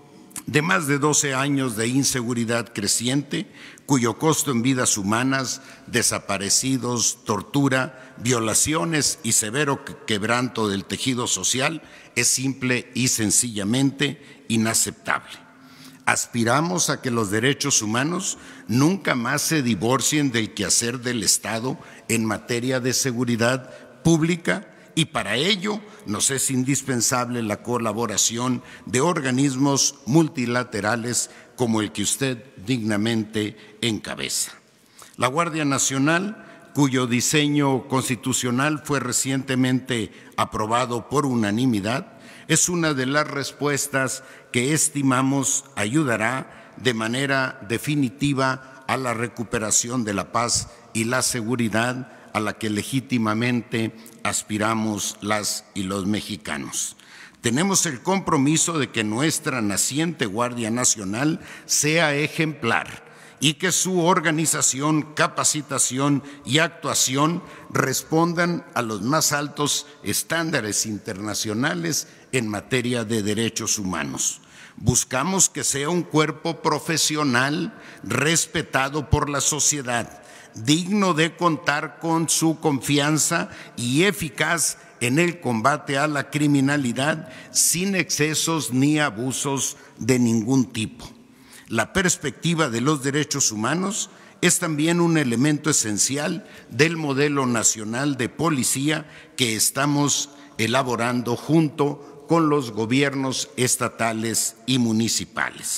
Speaker 9: de más de 12 años de inseguridad creciente, cuyo costo en vidas humanas, desaparecidos, tortura, violaciones y severo quebranto del tejido social es simple y sencillamente inaceptable. Aspiramos a que los derechos humanos nunca más se divorcien del quehacer del Estado en materia de seguridad pública, y para ello nos es indispensable la colaboración de organismos multilaterales como el que usted dignamente encabeza. La Guardia Nacional, cuyo diseño constitucional fue recientemente aprobado por unanimidad, es una de las respuestas que estimamos ayudará de manera definitiva a la recuperación de la paz y la seguridad a la que legítimamente aspiramos las y los mexicanos. Tenemos el compromiso de que nuestra naciente Guardia Nacional sea ejemplar y que su organización, capacitación y actuación respondan a los más altos estándares internacionales en materia de derechos humanos. Buscamos que sea un cuerpo profesional respetado por la sociedad, digno de contar con su confianza y eficaz en el combate a la criminalidad sin excesos ni abusos de ningún tipo. La perspectiva de los derechos humanos es también un elemento esencial del modelo nacional de policía que estamos elaborando junto con los gobiernos estatales y municipales.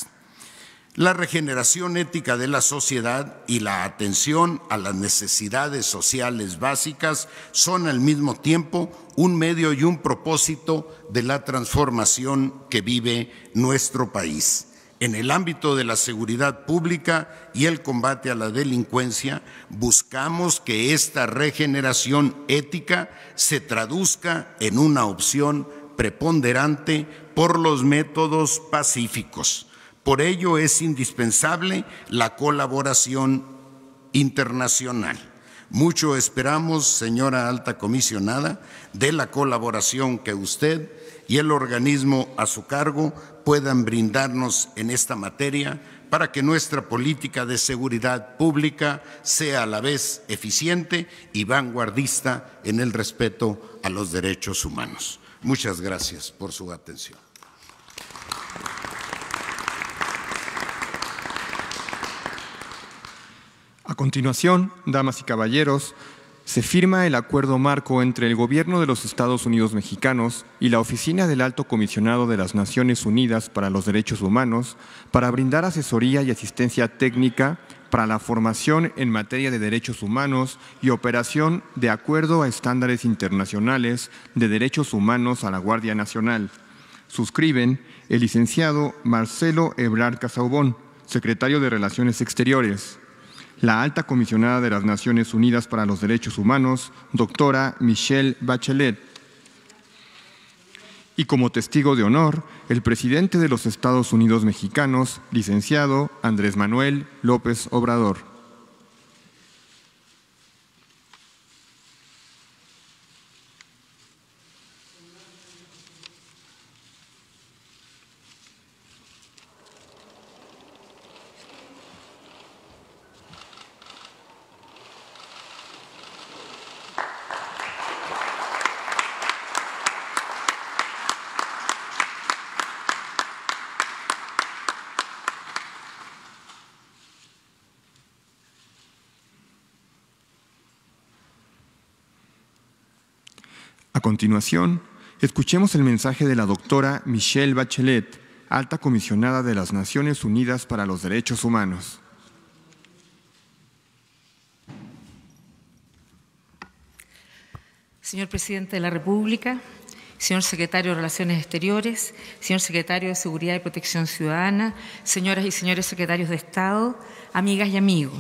Speaker 9: La regeneración ética de la sociedad y la atención a las necesidades sociales básicas son al mismo tiempo un medio y un propósito de la transformación que vive nuestro país. En el ámbito de la seguridad pública y el combate a la delincuencia, buscamos que esta regeneración ética se traduzca en una opción preponderante por los métodos pacíficos. Por ello es indispensable la colaboración internacional. Mucho esperamos, señora alta comisionada, de la colaboración que usted y el organismo a su cargo puedan brindarnos en esta materia para que nuestra política de seguridad pública sea a la vez eficiente y vanguardista en el respeto a los derechos humanos. Muchas gracias por su atención.
Speaker 7: A continuación, damas y caballeros, se firma el acuerdo marco entre el Gobierno de los Estados Unidos mexicanos y la Oficina del Alto Comisionado de las Naciones Unidas para los Derechos Humanos para brindar asesoría y asistencia técnica para la formación en materia de derechos humanos y operación de acuerdo a estándares internacionales de derechos humanos a la Guardia Nacional. Suscriben el licenciado Marcelo Ebrard Casaubon, secretario de Relaciones Exteriores; la alta comisionada de las Naciones Unidas para los Derechos Humanos, doctora Michelle Bachelet; y como testigo de honor, el presidente de los Estados Unidos mexicanos, licenciado Andrés Manuel López Obrador. continuación, escuchemos el mensaje de la doctora Michelle Bachelet, Alta Comisionada de las Naciones Unidas para los Derechos Humanos.
Speaker 10: Señor Presidente de la República, señor Secretario de Relaciones Exteriores, señor Secretario de Seguridad y Protección Ciudadana, señoras y señores secretarios de Estado, amigas y amigos.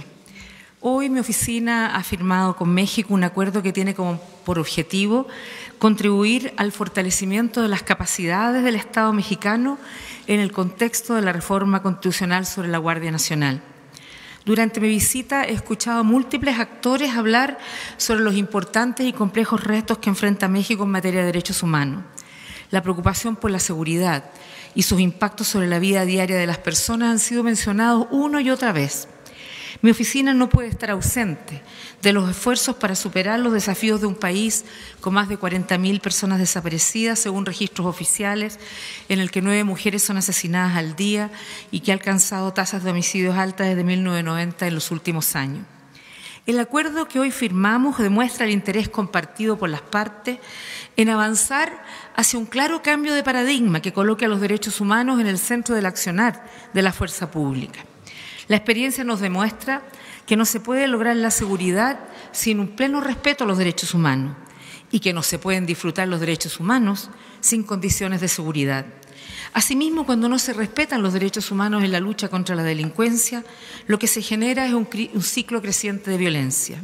Speaker 10: Hoy mi oficina ha firmado con México un acuerdo que tiene por objetivo contribuir al fortalecimiento de las capacidades del Estado mexicano en el contexto de la reforma constitucional sobre la Guardia Nacional. Durante mi visita he escuchado a múltiples actores hablar sobre los importantes y complejos retos que enfrenta México en materia de derechos humanos. La preocupación por la seguridad y sus impactos sobre la vida diaria de las personas han sido mencionados una y otra vez. Mi oficina no puede estar ausente de los esfuerzos para superar los desafíos de un país con más de 40.000 personas desaparecidas, según registros oficiales, en el que 9 mujeres son asesinadas al día y que ha alcanzado tasas de homicidios altas desde 1990 en los últimos años. El acuerdo que hoy firmamos demuestra el interés compartido por las partes en avanzar hacia un claro cambio de paradigma que coloque a los derechos humanos en el centro del accionar de la fuerza pública. La experiencia nos demuestra que no se puede lograr la seguridad sin un pleno respeto a los derechos humanos y que no se pueden disfrutar los derechos humanos sin condiciones de seguridad. Asimismo, cuando no se respetan los derechos humanos en la lucha contra la delincuencia, lo que se genera es un ciclo creciente de violencia.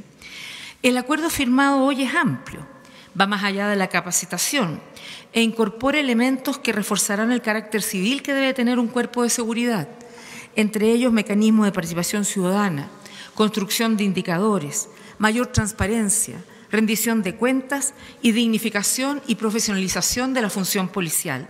Speaker 10: El acuerdo firmado hoy es amplio, va más allá de la capacitación e incorpora elementos que reforzarán el carácter civil que debe tener un cuerpo de seguridad, entre ellos mecanismos de participación ciudadana, construcción de indicadores, mayor transparencia, rendición de cuentas y dignificación y profesionalización de la función policial.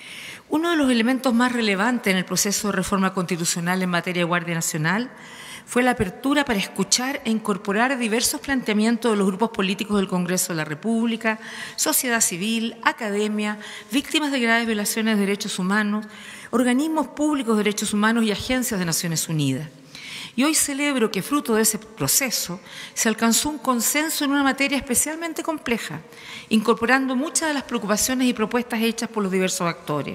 Speaker 10: Uno de los elementos más relevantes en el proceso de reforma constitucional en materia de Guardia Nacional fue la apertura para escuchar e incorporar diversos planteamientos de los grupos políticos del Congreso de la República, sociedad civil, academia, víctimas de graves violaciones de derechos humanos, organismos públicos de derechos humanos y agencias de Naciones Unidas. Y hoy celebro que, fruto de ese proceso, se alcanzó un consenso en una materia especialmente compleja, incorporando muchas de las preocupaciones y propuestas hechas por los diversos actores.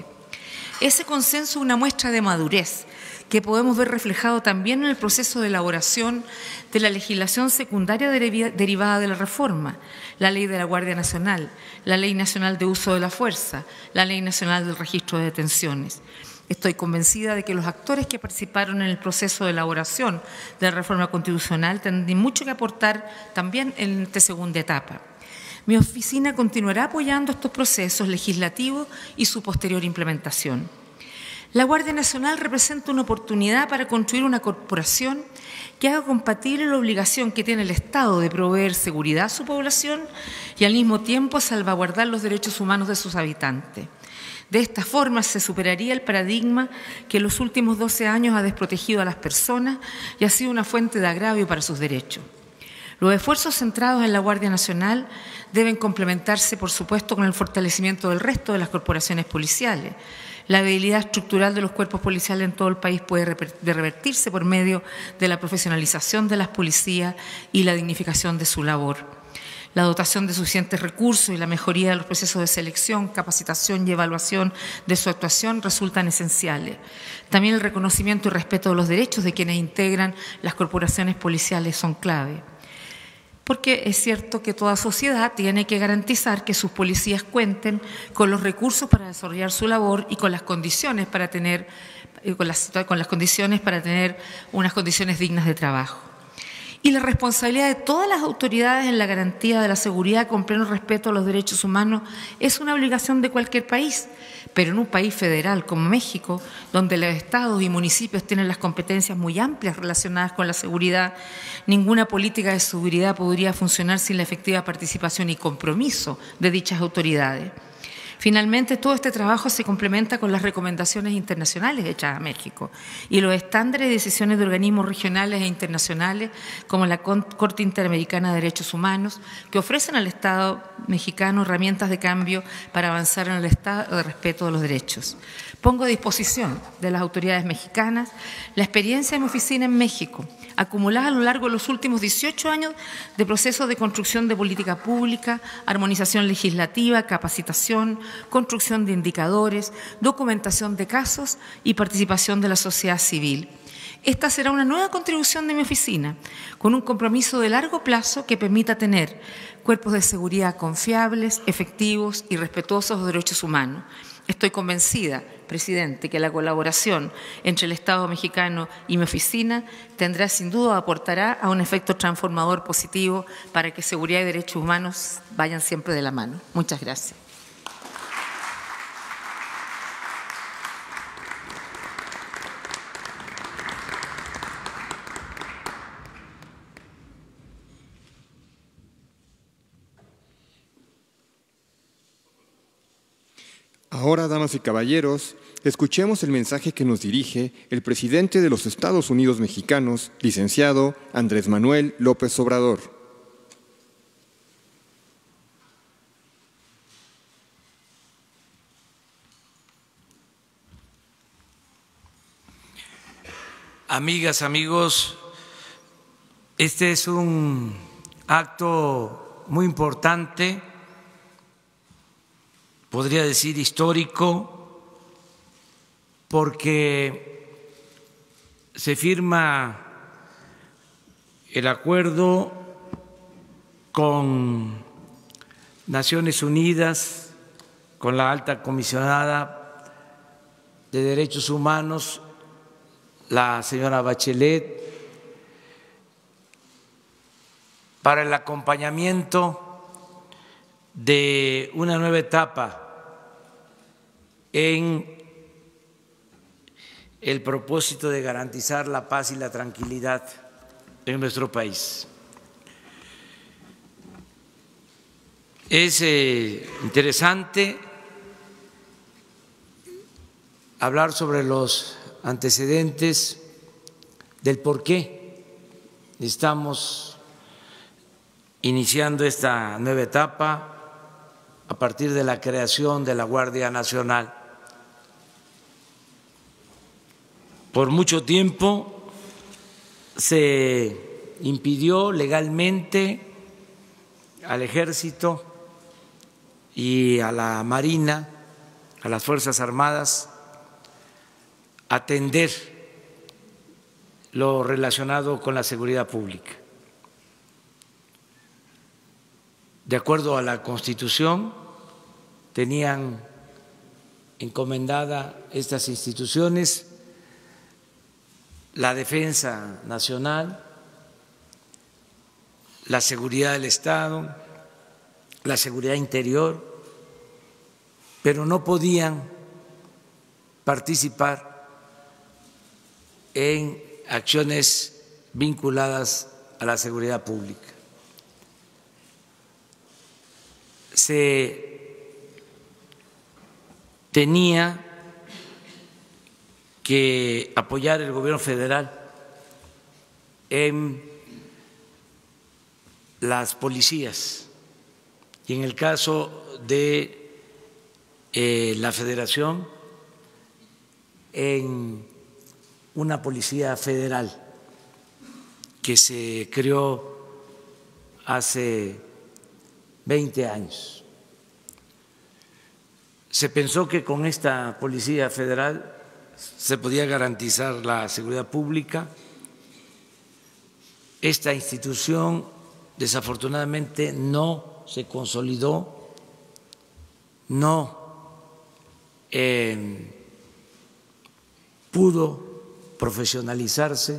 Speaker 10: Ese consenso es una muestra de madurez que podemos ver reflejado también en el proceso de elaboración de la legislación secundaria derivada de la reforma, la Ley de la Guardia Nacional, la Ley Nacional de Uso de la Fuerza, la Ley Nacional del Registro de Detenciones. Estoy convencida de que los actores que participaron en el proceso de elaboración de la reforma constitucional tendrán mucho que aportar también en esta segunda etapa. Mi oficina continuará apoyando estos procesos legislativos y su posterior implementación. La Guardia Nacional representa una oportunidad para construir una corporación que haga compatible la obligación que tiene el Estado de proveer seguridad a su población y al mismo tiempo salvaguardar los derechos humanos de sus habitantes. De esta forma se superaría el paradigma que en los últimos 12 años ha desprotegido a las personas y ha sido una fuente de agravio para sus derechos. Los esfuerzos centrados en la Guardia Nacional deben complementarse, por supuesto, con el fortalecimiento del resto de las corporaciones policiales. La debilidad estructural de los cuerpos policiales en todo el país puede revertirse por medio de la profesionalización de las policías y la dignificación de su labor. La dotación de suficientes recursos y la mejoría de los procesos de selección, capacitación y evaluación de su actuación resultan esenciales. También el reconocimiento y respeto de los derechos de quienes integran las corporaciones policiales son clave. Porque es cierto que toda sociedad tiene que garantizar que sus policías cuenten con los recursos para desarrollar su labor y con las condiciones para tener, unas condiciones dignas de trabajo. Y la responsabilidad de todas las autoridades en la garantía de la seguridad con pleno respeto a los derechos humanos es una obligación de cualquier país, pero en un país federal como México, donde los estados y municipios tienen las competencias muy amplias relacionadas con la seguridad, ninguna política de seguridad podría funcionar sin la efectiva participación y compromiso de dichas autoridades. Finalmente, todo este trabajo se complementa con las recomendaciones internacionales hechas a México y los estándares y decisiones de organismos regionales e internacionales como la Corte Interamericana de Derechos Humanos, que ofrecen al Estado mexicano herramientas de cambio para avanzar en el estado de respeto de los derechos. Pongo a disposición de las autoridades mexicanas la experiencia de mi oficina en México, acumuladas a lo largo de los últimos 18 años de procesos de construcción de política pública, armonización legislativa, capacitación, construcción de indicadores, documentación de casos y participación de la sociedad civil. Esta será una nueva contribución de mi oficina, con un compromiso de largo plazo que permita tener cuerpos de seguridad confiables, efectivos y respetuosos de los derechos humanos. Estoy convencida, presidente, que la colaboración entre el Estado mexicano y mi oficina tendrá sin duda, aportará a un efecto transformador positivo para que seguridad y derechos humanos vayan siempre de la mano. Muchas gracias.
Speaker 7: Ahora, damas y caballeros, escuchemos el mensaje que nos dirige el presidente de los Estados Unidos mexicanos, licenciado Andrés Manuel López Obrador.
Speaker 1: Amigas, amigos, este es un acto muy importante, podría decir histórico, porque se firma el acuerdo con Naciones Unidas, con la alta comisionada de Derechos Humanos, la señora Bachelet, para el acompañamiento de una nueva etapa en el propósito de garantizar la paz y la tranquilidad en nuestro país. Es interesante hablar sobre los antecedentes del por qué estamos iniciando esta nueva etapa a partir de la creación de la Guardia Nacional. Por mucho tiempo se impidió legalmente al Ejército y a la Marina, a las Fuerzas Armadas, atender lo relacionado con la seguridad pública. De acuerdo a la Constitución, tenían encomendada estas instituciones la defensa nacional, la seguridad del Estado, la seguridad interior, pero no podían participar en acciones vinculadas a la seguridad pública. Se tenía que apoyar el gobierno federal en las policías y en el caso de la Federación en una policía federal que se creó hace 20 años. Se pensó que con esta policía federal se podía garantizar la seguridad pública. Esta institución desafortunadamente no se consolidó, no pudo profesionalizarse,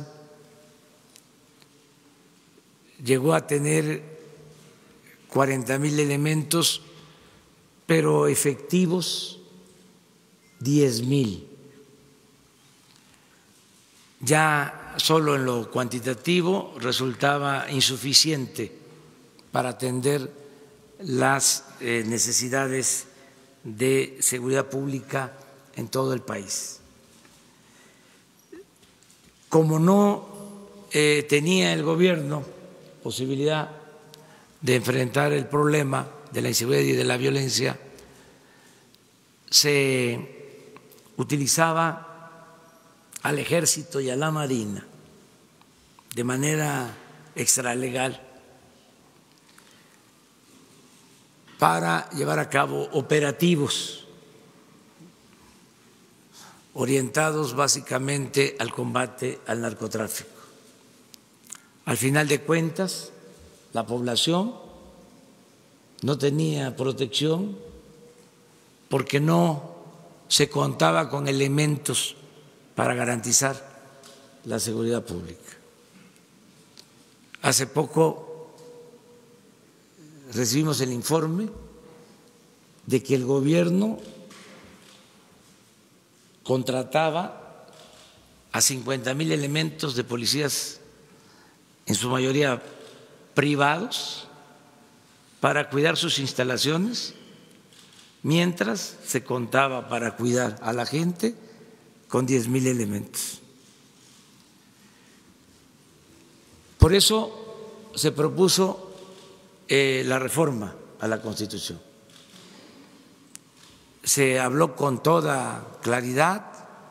Speaker 1: llegó a tener 40,000 elementos, pero efectivos 10,000. Ya solo en lo cuantitativo resultaba insuficiente para atender las necesidades de seguridad pública en todo el país. Como no tenía el gobierno posibilidad de enfrentar el problema de la inseguridad y de la violencia, se utilizaba al Ejército y a la Marina de manera extralegal para llevar a cabo operativos orientados básicamente al combate al narcotráfico. Al final de cuentas, la población no tenía protección porque no se contaba con elementos para garantizar la seguridad pública. Hace poco recibimos el informe de que el gobierno contrataba a 50,000 elementos de policías, en su mayoría privados, para cuidar sus instalaciones, mientras se contaba para cuidar a la gente con 10,000 elementos. Por eso se propuso la reforma a la Constitución. Se habló con toda claridad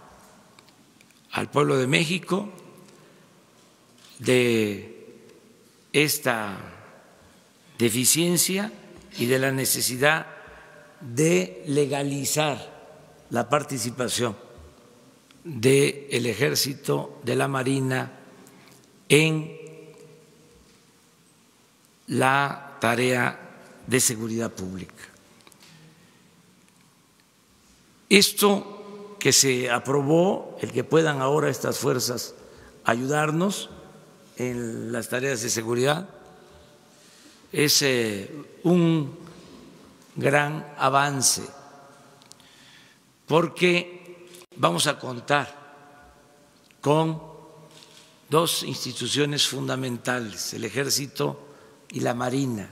Speaker 1: al pueblo de México de esta deficiencia y de la necesidad de legalizar la participación del Ejército, de la Marina en la tarea de seguridad pública. Esto que se aprobó, el que puedan ahora estas fuerzas ayudarnos en las tareas de seguridad, es un gran avance, porque vamos a contar con dos instituciones fundamentales, el Ejército y la Marina.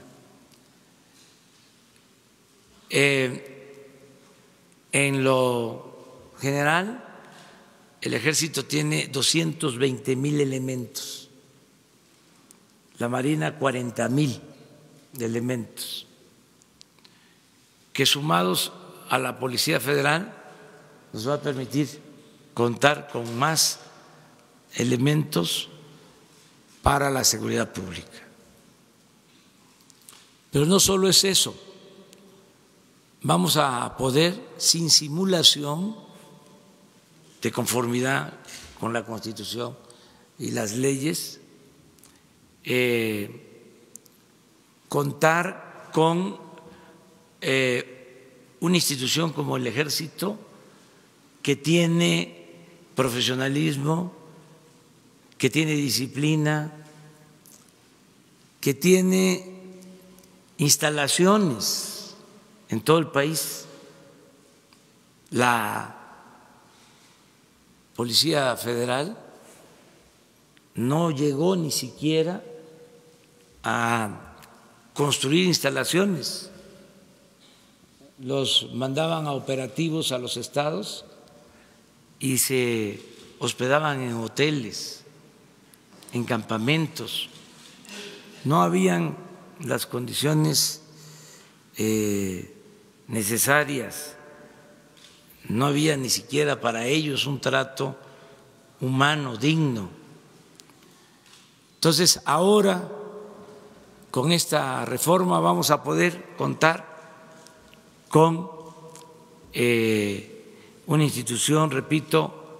Speaker 1: En lo general, el Ejército tiene 220,000 elementos, la Marina 40,000 elementos, que sumados a la Policía Federal nos va a permitir contar con más elementos para la seguridad pública. Pero no solo es eso, vamos a poder, sin simulación, de conformidad con la Constitución y las leyes, contar con una institución como el Ejército, que tiene profesionalismo, que tiene disciplina, que tiene instalaciones en todo el país. La Policía Federal no llegó ni siquiera a construir instalaciones, los mandaban a operativos a los estados y se hospedaban en hoteles, en campamentos. No habían las condiciones necesarias, no había ni siquiera para ellos un trato humano digno. Entonces, ahora, con esta reforma vamos a poder contar con una institución, repito,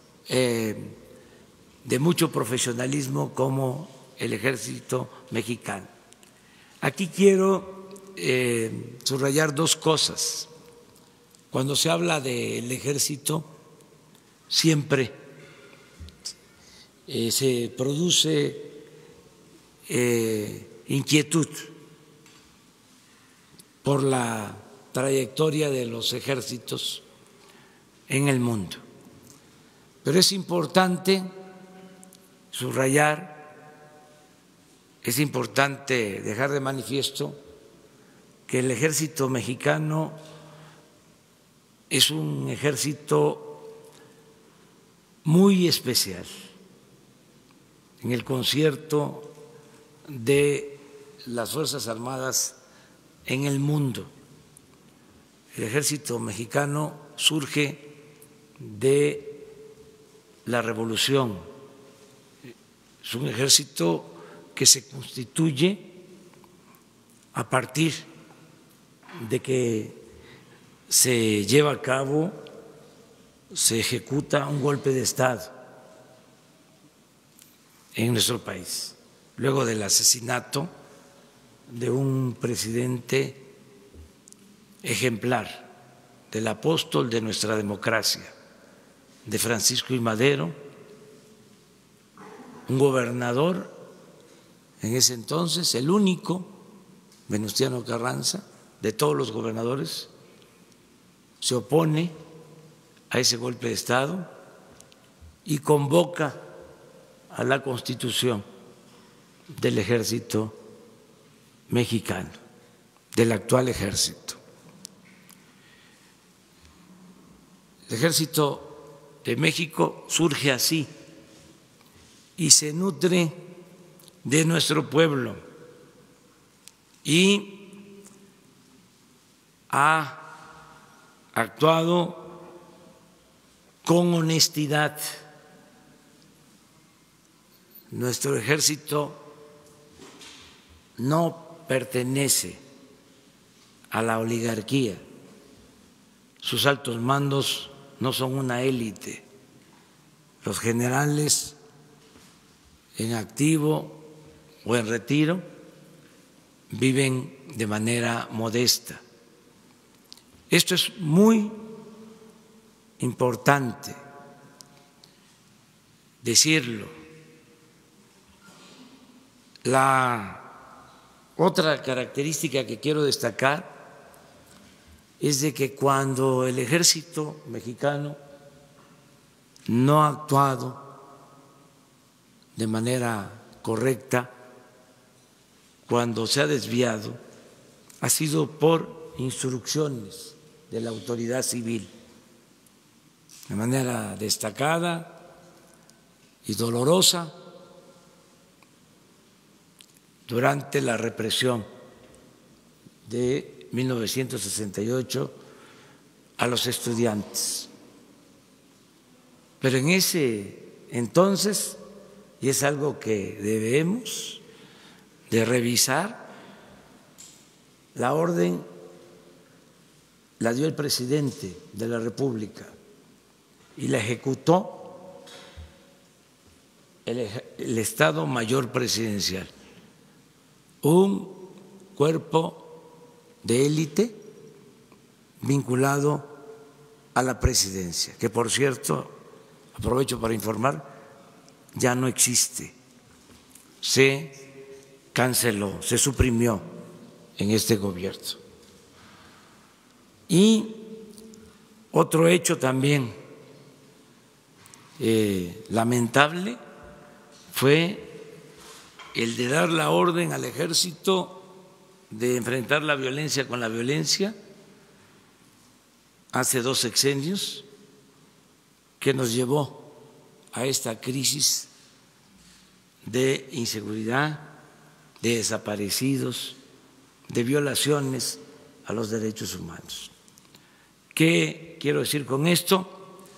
Speaker 1: de mucho profesionalismo como el Ejército Mexicano. Aquí quiero subrayar dos cosas. Cuando se habla del Ejército, siempre se produce inquietud por la trayectoria de los ejércitos en el mundo. Pero es importante subrayar, es importante dejar de manifiesto que el Ejército Mexicano es un ejército muy especial en el concierto de las Fuerzas Armadas en el mundo. El Ejército Mexicano surge de la revolución, Es un ejército que se constituye a partir de que se lleva a cabo, se ejecuta un golpe de Estado en nuestro país, luego del asesinato de un presidente ejemplar, del apóstol de nuestra democracia, de Francisco I. Madero, un gobernador en ese entonces, el único, Venustiano Carranza, de todos los gobernadores, se opone a ese golpe de Estado y convoca a la constitución del ejército mexicano, del actual ejército. El ejército de México surge así y se nutre de nuestro pueblo y ha actuado con honestidad. Nuestro ejército no pertenece a la oligarquía, sus altos mandos no son una élite, los generales en activo o en retiro viven de manera modesta. Esto es muy importante decirlo. La otra característica que quiero destacar es de que cuando el ejército mexicano no ha actuado de manera correcta, cuando se ha desviado, ha sido por instrucciones de la autoridad civil, de manera destacada y dolorosa durante la represión de 1968 a los estudiantes. Pero en ese entonces, y es algo que debemos de revisar, la orden la dio el presidente de la República y la ejecutó el Estado Mayor Presidencial, un cuerpo de élite vinculado a la presidencia, que por cierto, aprovecho para informar, ya no existe, se canceló, se suprimió en este gobierno. Y otro hecho también lamentable fue el de dar la orden al ejército de enfrentar la violencia con la violencia hace 2 sexenios, que nos llevó a esta crisis de inseguridad, de desaparecidos, de violaciones a los derechos humanos. ¿Qué quiero decir con esto?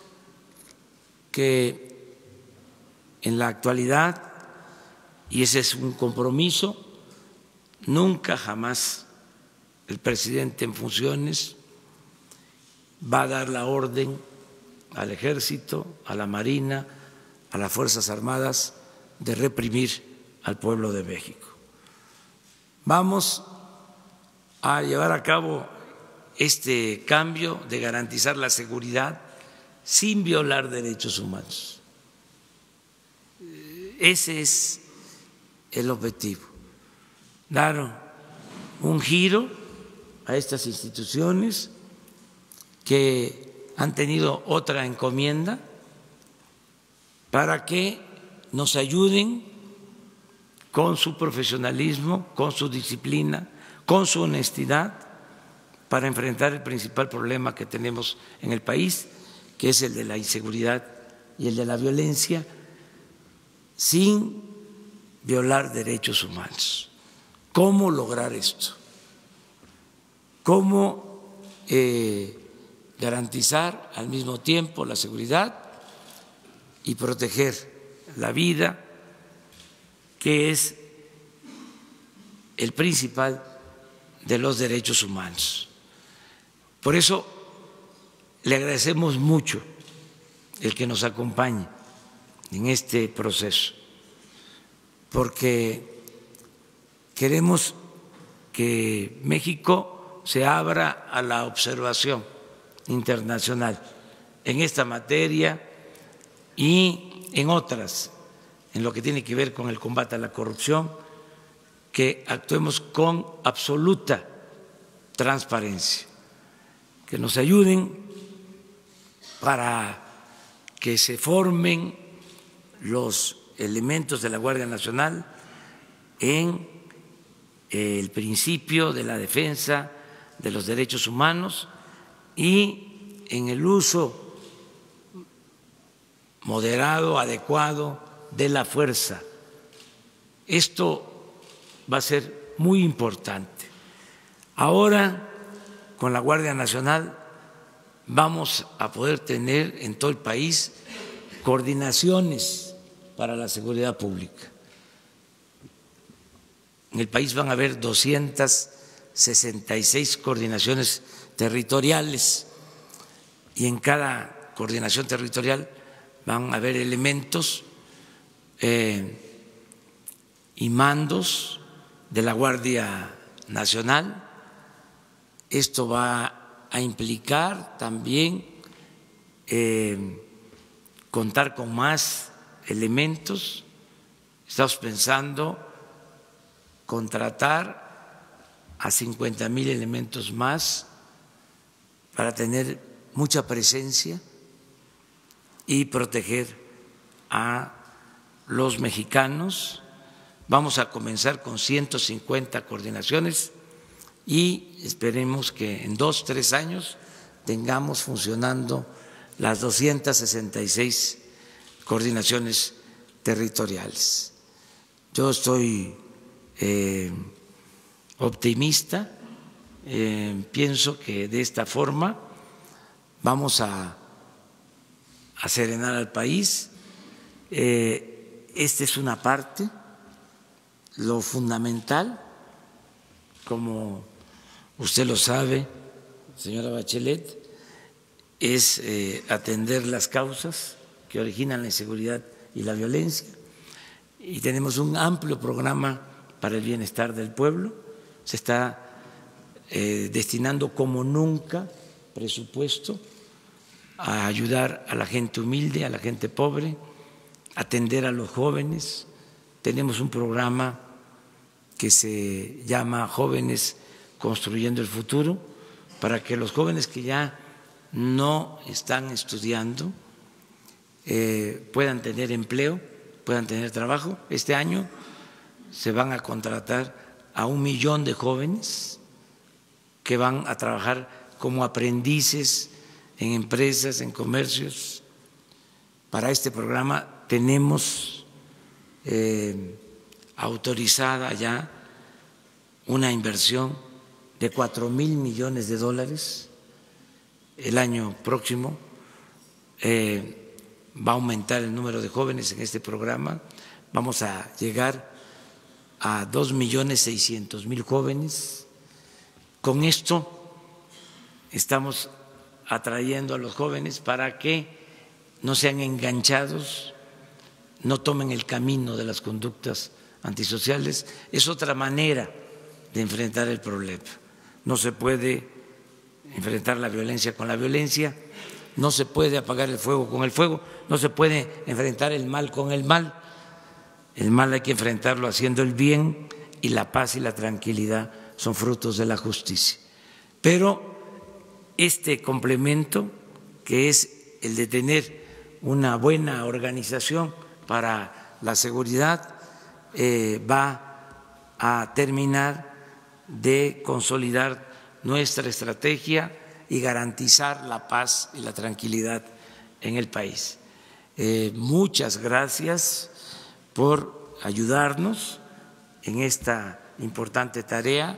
Speaker 1: Que en la actualidad, y ese es un compromiso, nunca jamás el presidente en funciones va a dar la orden al Ejército, a la Marina, a las Fuerzas Armadas de reprimir al pueblo de México. Vamos a llevar a cabo este cambio de garantizar la seguridad sin violar derechos humanos. Ese es el objetivo, dar un giro a estas instituciones que han tenido otra encomienda para que nos ayuden con su profesionalismo, con su disciplina, con su honestidad para enfrentar el principal problema que tenemos en el país, que es el de la inseguridad y el de la violencia, sin violar derechos humanos. ¿Cómo lograr esto? ¿Cómo garantizar al mismo tiempo la seguridad y proteger la vida que es el principal de los derechos humanos. Por eso le agradecemos mucho el que nos acompañe en este proceso, porque queremos que México se abra a la observación internacional en esta materia y en otras, en lo que tiene que ver con el combate a la corrupción, que actuemos con absoluta transparencia, que nos ayuden para que se formen los elementos de la Guardia Nacional en el principio de la defensa de los derechos humanos y en el uso moderado, adecuado de la fuerza. Esto va a ser muy importante. Ahora, con la Guardia Nacional, vamos a poder tener en todo el país coordinaciones para la seguridad pública. En el país van a haber 266 coordinaciones territoriales y en cada coordinación territorial van a haber elementos y mandos de la Guardia Nacional. Esto va a implicar también contar con más elementos. Estamos pensando contratar a 50,000 elementos más para tener mucha presencia y proteger a los mexicanos. Vamos a comenzar con 150 coordinaciones y esperemos que en 2 o 3 años tengamos funcionando las 266 coordinaciones territoriales. Yo estoy optimista, pienso que de esta forma vamos a serenar al país. Esta es una parte. Lo fundamental, como usted lo sabe, señora Bachelet, es atender las causas que originan la inseguridad y la violencia. Y tenemos un amplio programa para el bienestar del pueblo. Se está destinando como nunca presupuesto a ayudar a la gente humilde, a la gente pobre, atender a los jóvenes. Tenemos un programa que se llama Jóvenes Construyendo el Futuro, para que los jóvenes que ya no están estudiando puedan tener empleo, puedan tener trabajo. Este año se van a contratar a 1 millón de jóvenes que van a trabajar como aprendices en empresas, en comercios. Para este programa tenemos autorizada ya una inversión de $4,000 millones. El año próximo va a aumentar el número de jóvenes en este programa. Vamos a llegar a 2,600,000 jóvenes. Con esto estamos atrayendo a los jóvenes para que no sean enganchados, no tomen el camino de las conductas antisociales. Es otra manera de enfrentar el problema. No se puede enfrentar la violencia con la violencia, no se puede apagar el fuego con el fuego, no se puede enfrentar el mal con el mal. El mal hay que enfrentarlo haciendo el bien, y la paz y la tranquilidad son frutos de la justicia. Pero este complemento, que es el de tener una buena organización para la seguridad, va a terminar de consolidar nuestra estrategia y garantizar la paz y la tranquilidad en el país. Muchas gracias por ayudarnos en esta importante tarea.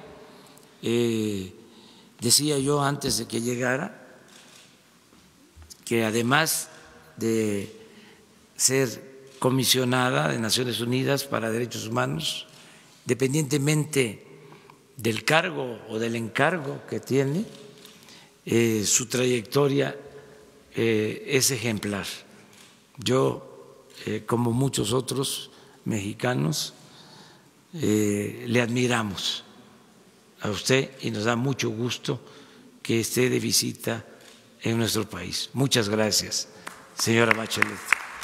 Speaker 1: Decía yo antes de que llegara que además de ser comisionada de Naciones Unidas para Derechos Humanos, independientemente del cargo o del encargo que tiene, su trayectoria es ejemplar. Yo, como muchos otros mexicanos, le admiramos a usted y nos da mucho gusto que esté de visita en nuestro país. Muchas gracias, señora Bachelet.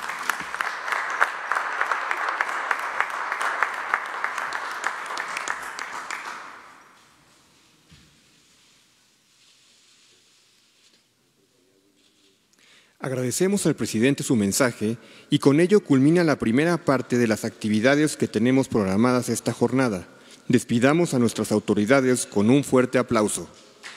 Speaker 7: Agradecemos al presidente su mensaje y con ello culmina la primera parte de las actividades que tenemos programadas esta jornada. Despidamos a nuestras autoridades con un fuerte aplauso.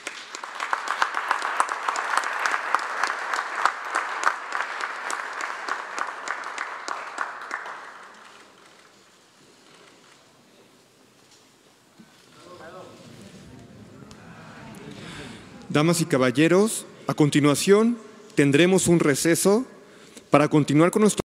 Speaker 7: Damas y caballeros, a continuación tendremos un receso para continuar con nuestro